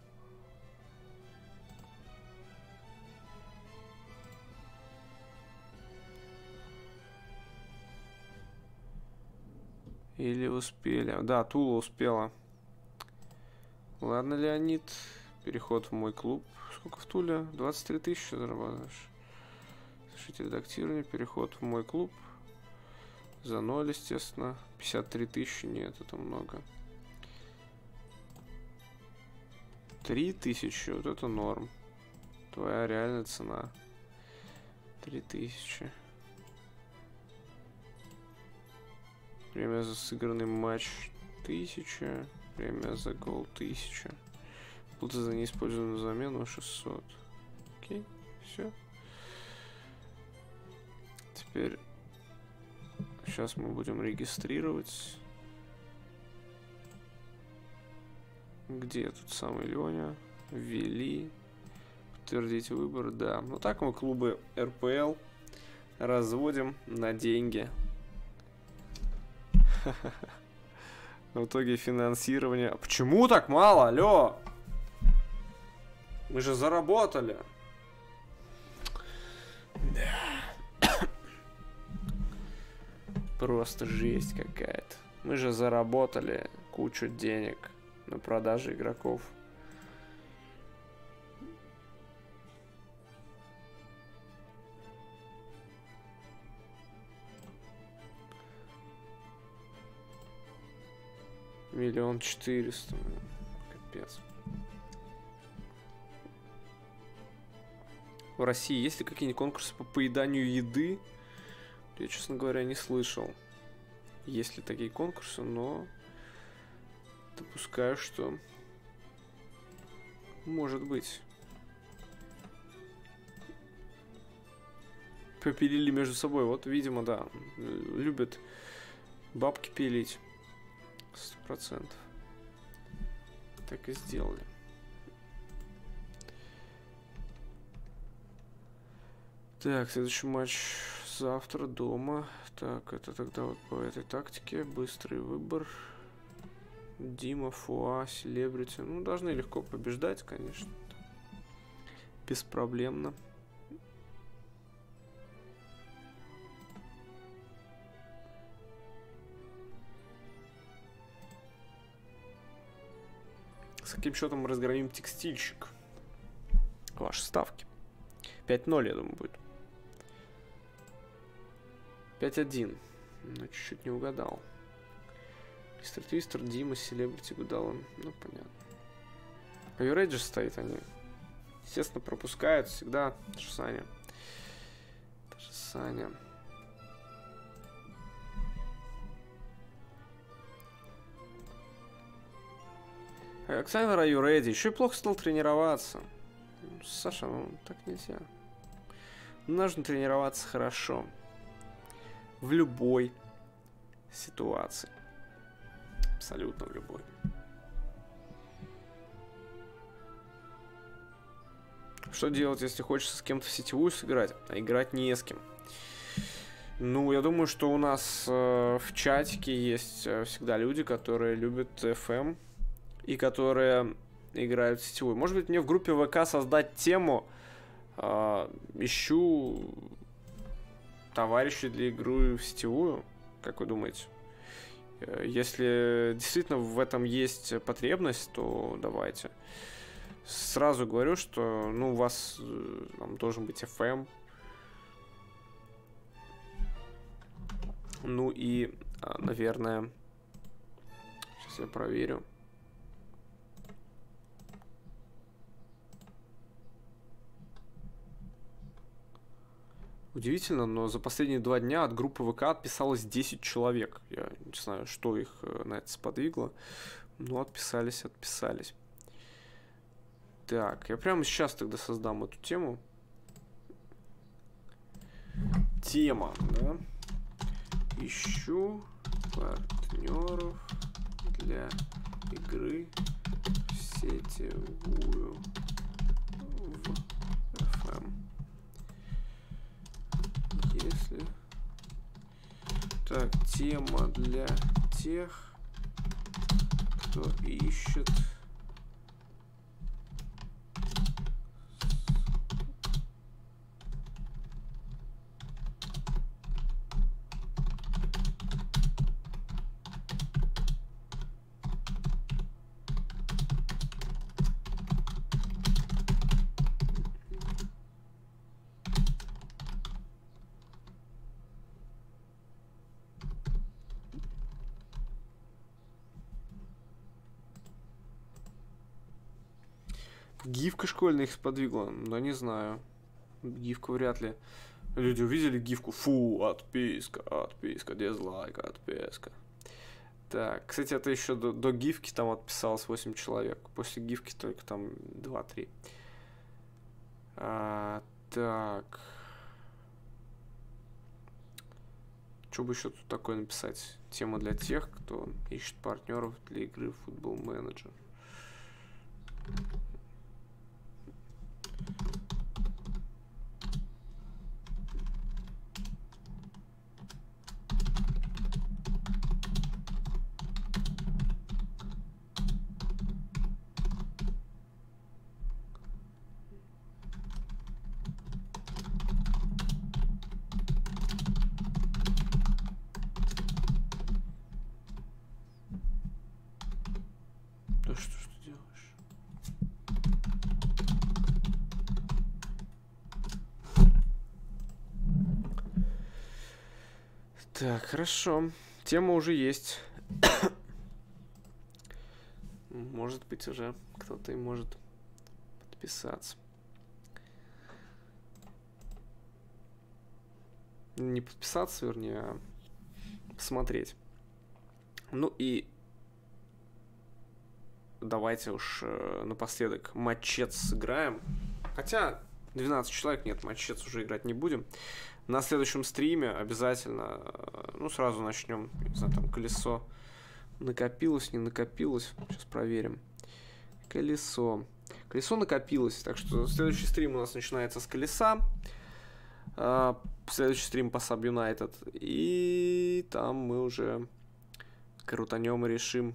Или успели. Да, Тула успела. Ладно, Леонид. Переход в мой клуб. Сколько в Туле? 23 тысячи зарабатываешь. Слушайте, редактирование. Переход в мой клуб. За 0, естественно. 53 тысячи. Нет, это много. 3000. Вот это норм. Твоя реальная цена. 3000. Время за сыгранный матч 1000. Время за гол 1000. Плата за неиспользованную замену 600. Окей, все. Теперь сейчас мы будем регистрировать. Где тут самый Леня? Ввели. Подтвердить выбор, да. Ну так мы клубы РПЛ разводим на деньги. В итоге финансирование. А почему так мало? Алло! Мы же заработали. Да. Просто жесть какая-то. Мы же заработали кучу денег на продаже игроков. Миллион 400. Капец. В России есть ли какие-нибудь конкурсы по поеданию еды? Я, честно говоря, не слышал. Есть ли такие конкурсы, но допускаю, что может быть. Попилили между собой. Вот, видимо, да. Любят бабки пилить. 100%. Так и сделали. Так, следующий матч завтра дома. Так, это тогда вот по этой тактике. Быстрый выбор. Дима, Фуа, Селебрити. Ну, должны легко побеждать, конечно. Беспроблемно. С каким счетом мы разгромим текстильщик? Ваши ставки. 5-0, я думаю, будет. 5-1. Ну, чуть-чуть не угадал. Мистер Твистер, Дима, Селебрити, Гудалан. Ну, понятно. А Юрейдж стоит, они, естественно, пропускают всегда. Та же Саня. Александр, are you ready? Еще и плохо стал тренироваться. Саша, ну так нельзя. Нужно тренироваться хорошо. В любой ситуации. Абсолютно в любой. Что делать, если хочется с кем-то в сетевую сыграть, а играть не с кем? Ну, я думаю, что у нас в чатике есть всегда люди, которые любят FM и которые играют в сетевую. Может быть, мне в группе ВК создать тему «Ищу товарищей для игры в сетевую». Как вы думаете? Если действительно в этом есть потребность, то давайте. Сразу говорю, что ну, у вас там должен быть FM. Ну и, наверное, сейчас я проверю. Удивительно, но за последние 2 дня от группы ВК отписалось 10 человек. Я не знаю, что их на это сподвигло, но отписались. Так, я прямо сейчас тогда создам эту тему. Тема, да? Ищу партнеров для игры в сетевую в FM. Если... Так, тема для тех, кто ищет... Гифка школьная их сподвигла, но не знаю. Гифку вряд ли. Люди увидели гифку. Фу, отписка, дизлайк, отписка. Так, кстати, это еще до гифки там отписалось 8 человек. После гифки только там 2-3. Так. Что бы еще тут такое написать? Тема для тех, кто ищет партнеров для игры в Football Manager. Да что ж ты делаешь? Так, хорошо. Тема уже есть. Может быть, уже кто-то и может подписаться. Не подписаться, вернее, а посмотреть. Ну и давайте уж напоследок матчец сыграем. Хотя 12 человек, нет, матчец уже играть не будем. На следующем стриме обязательно, ну, сразу начнем. Не знаю, там колесо накопилось, не накопилось. Сейчас проверим. Колесо. Колесо накопилось, так что следующий стрим у нас начинается с колеса. Следующий стрим по Sub United. И там мы уже крутанем и решим,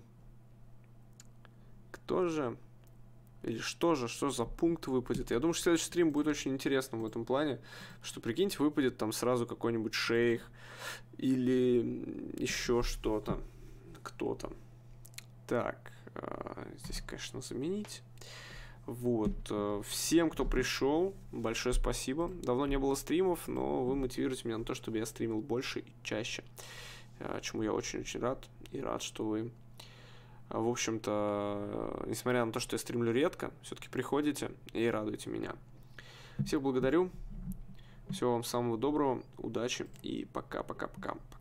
кто же или что за пункт выпадет. Я думаю, что следующий стрим будет очень интересным в этом плане, что, прикиньте, выпадет там сразу какой-нибудь шейх или еще что-то, кто-то. Так, здесь, конечно, заменить. Вот, всем, кто пришел, большое спасибо. Давно не было стримов, но вы мотивируете меня на то, чтобы я стримил больше и чаще, чему я очень-очень рад. И рад, что вы, в общем-то, несмотря на то, что я стримлю редко, все-таки приходите и радуете меня. Всех благодарю. Всего вам самого доброго, удачи и пока-пока-пока.